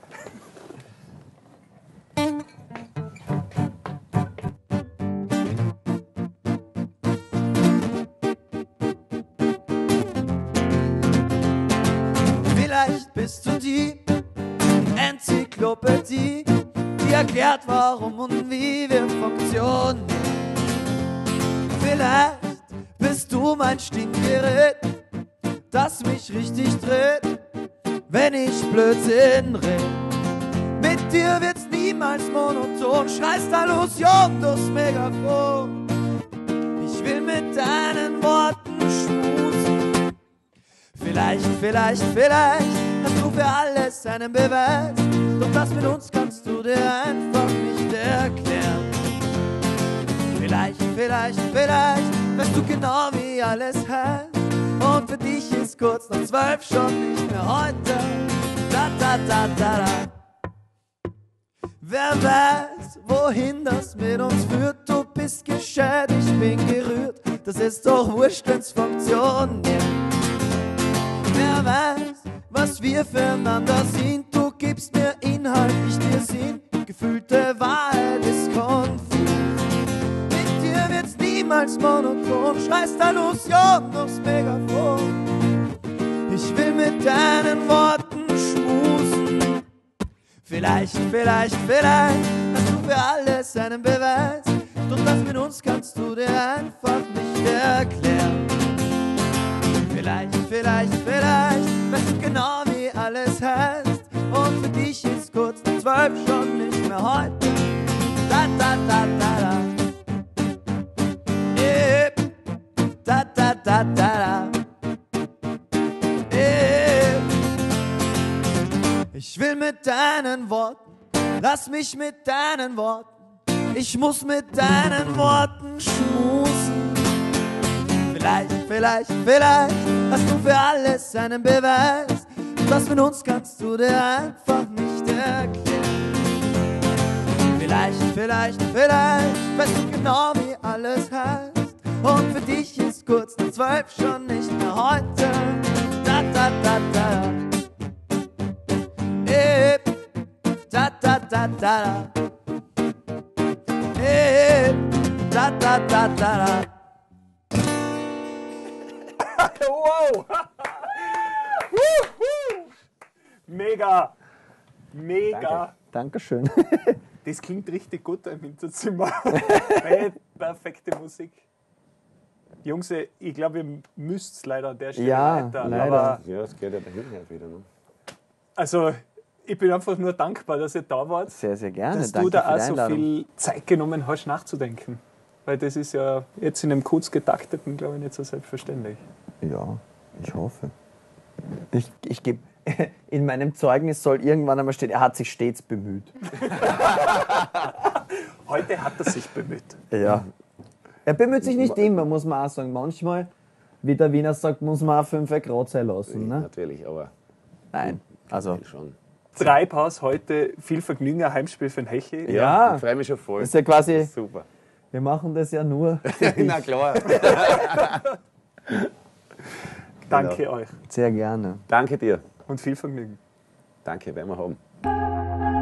Vielleicht bist du die Enzyklopädie, die erklärt, warum und wie wir funktionieren. Vielleicht bist du mein Stimmgerät, das mich richtig dreht, wenn ich Blödsinn red. Mit dir wird's niemals monoton, schreist Allusion durchs Megafon. Ich will mit deinen Worten schmusen. Vielleicht hast du für alles einen Beweis, doch das mit uns kannst du dir einfach nicht erklären. Vielleicht weißt du genau, wie alles heißt, und für dich ist kurz nach 12 schon nicht mehr heute. Da. Wer weiß, wohin das mit uns führt, du bist gescheit, ich bin gerührt, das ist doch wurscht, wenn's funktioniert. Wer weiß, was wir füreinander sind, du gibst mir Inhalt, ich dir Sinn, gefühlte Wahrheit ist konfus. Mit dir wird's niemals monoton, schreist Allusion durchs Megafon. Ich will mit deinen Worten schmusen. Vielleicht hast du für alles einen Beweis, doch das mit uns kannst du dir einfach nicht erklären. Vielleicht weißt du genau, wie alles heißt, und für dich ist kurz nach 12 schon nicht mehr heute. Da. Da. Ich will mit deinen Worten, lass mich mit deinen Worten, ich muss mit deinen Worten schmusen. Vielleicht hast du für alles einen Beweis, und das mit uns kannst du dir einfach nicht erklären. Vielleicht weißt du genau, wie alles heißt, und für dich ist kurz nach 12 schon nicht mehr heute. Da. Da. Wow! Mega! Dankeschön. Das klingt richtig gut da im Hinterzimmer. Hey, perfekte Musik. Jungs, ich glaube, ihr müsst leider an der Stelle Ja, weiter. leider. Aber Ja, es geht ja dahin her wieder. Ne? also, ich bin einfach nur dankbar, dass ihr da wart. Sehr, sehr gerne. Dass Danke du da für die auch so Einladung. viel Zeit genommen hast, nachzudenken. Weil das ist ja jetzt in einem kurz getakteten, glaube ich, nicht so selbstverständlich. Ja, ich hoffe. Ich gebe, in meinem Zeugnis soll irgendwann einmal stehen, er hat sich stets bemüht. Heute hat er sich bemüht. Ja. Er bemüht sich nicht immer, muss man auch sagen. Manchmal, wie der Wiener sagt, muss man auch 5 Grad sein lassen. Ne? Natürlich, aber Nein, also schon. Treibhaus heute, viel Vergnügen, ein Heimspiel für den Heche. Ja. Ich freue mich schon voll. das ist ja quasi, Super. wir machen das ja nur. Na klar. Danke euch Sehr gerne. Danke dir. und viel Vergnügen. Danke, werden wir haben.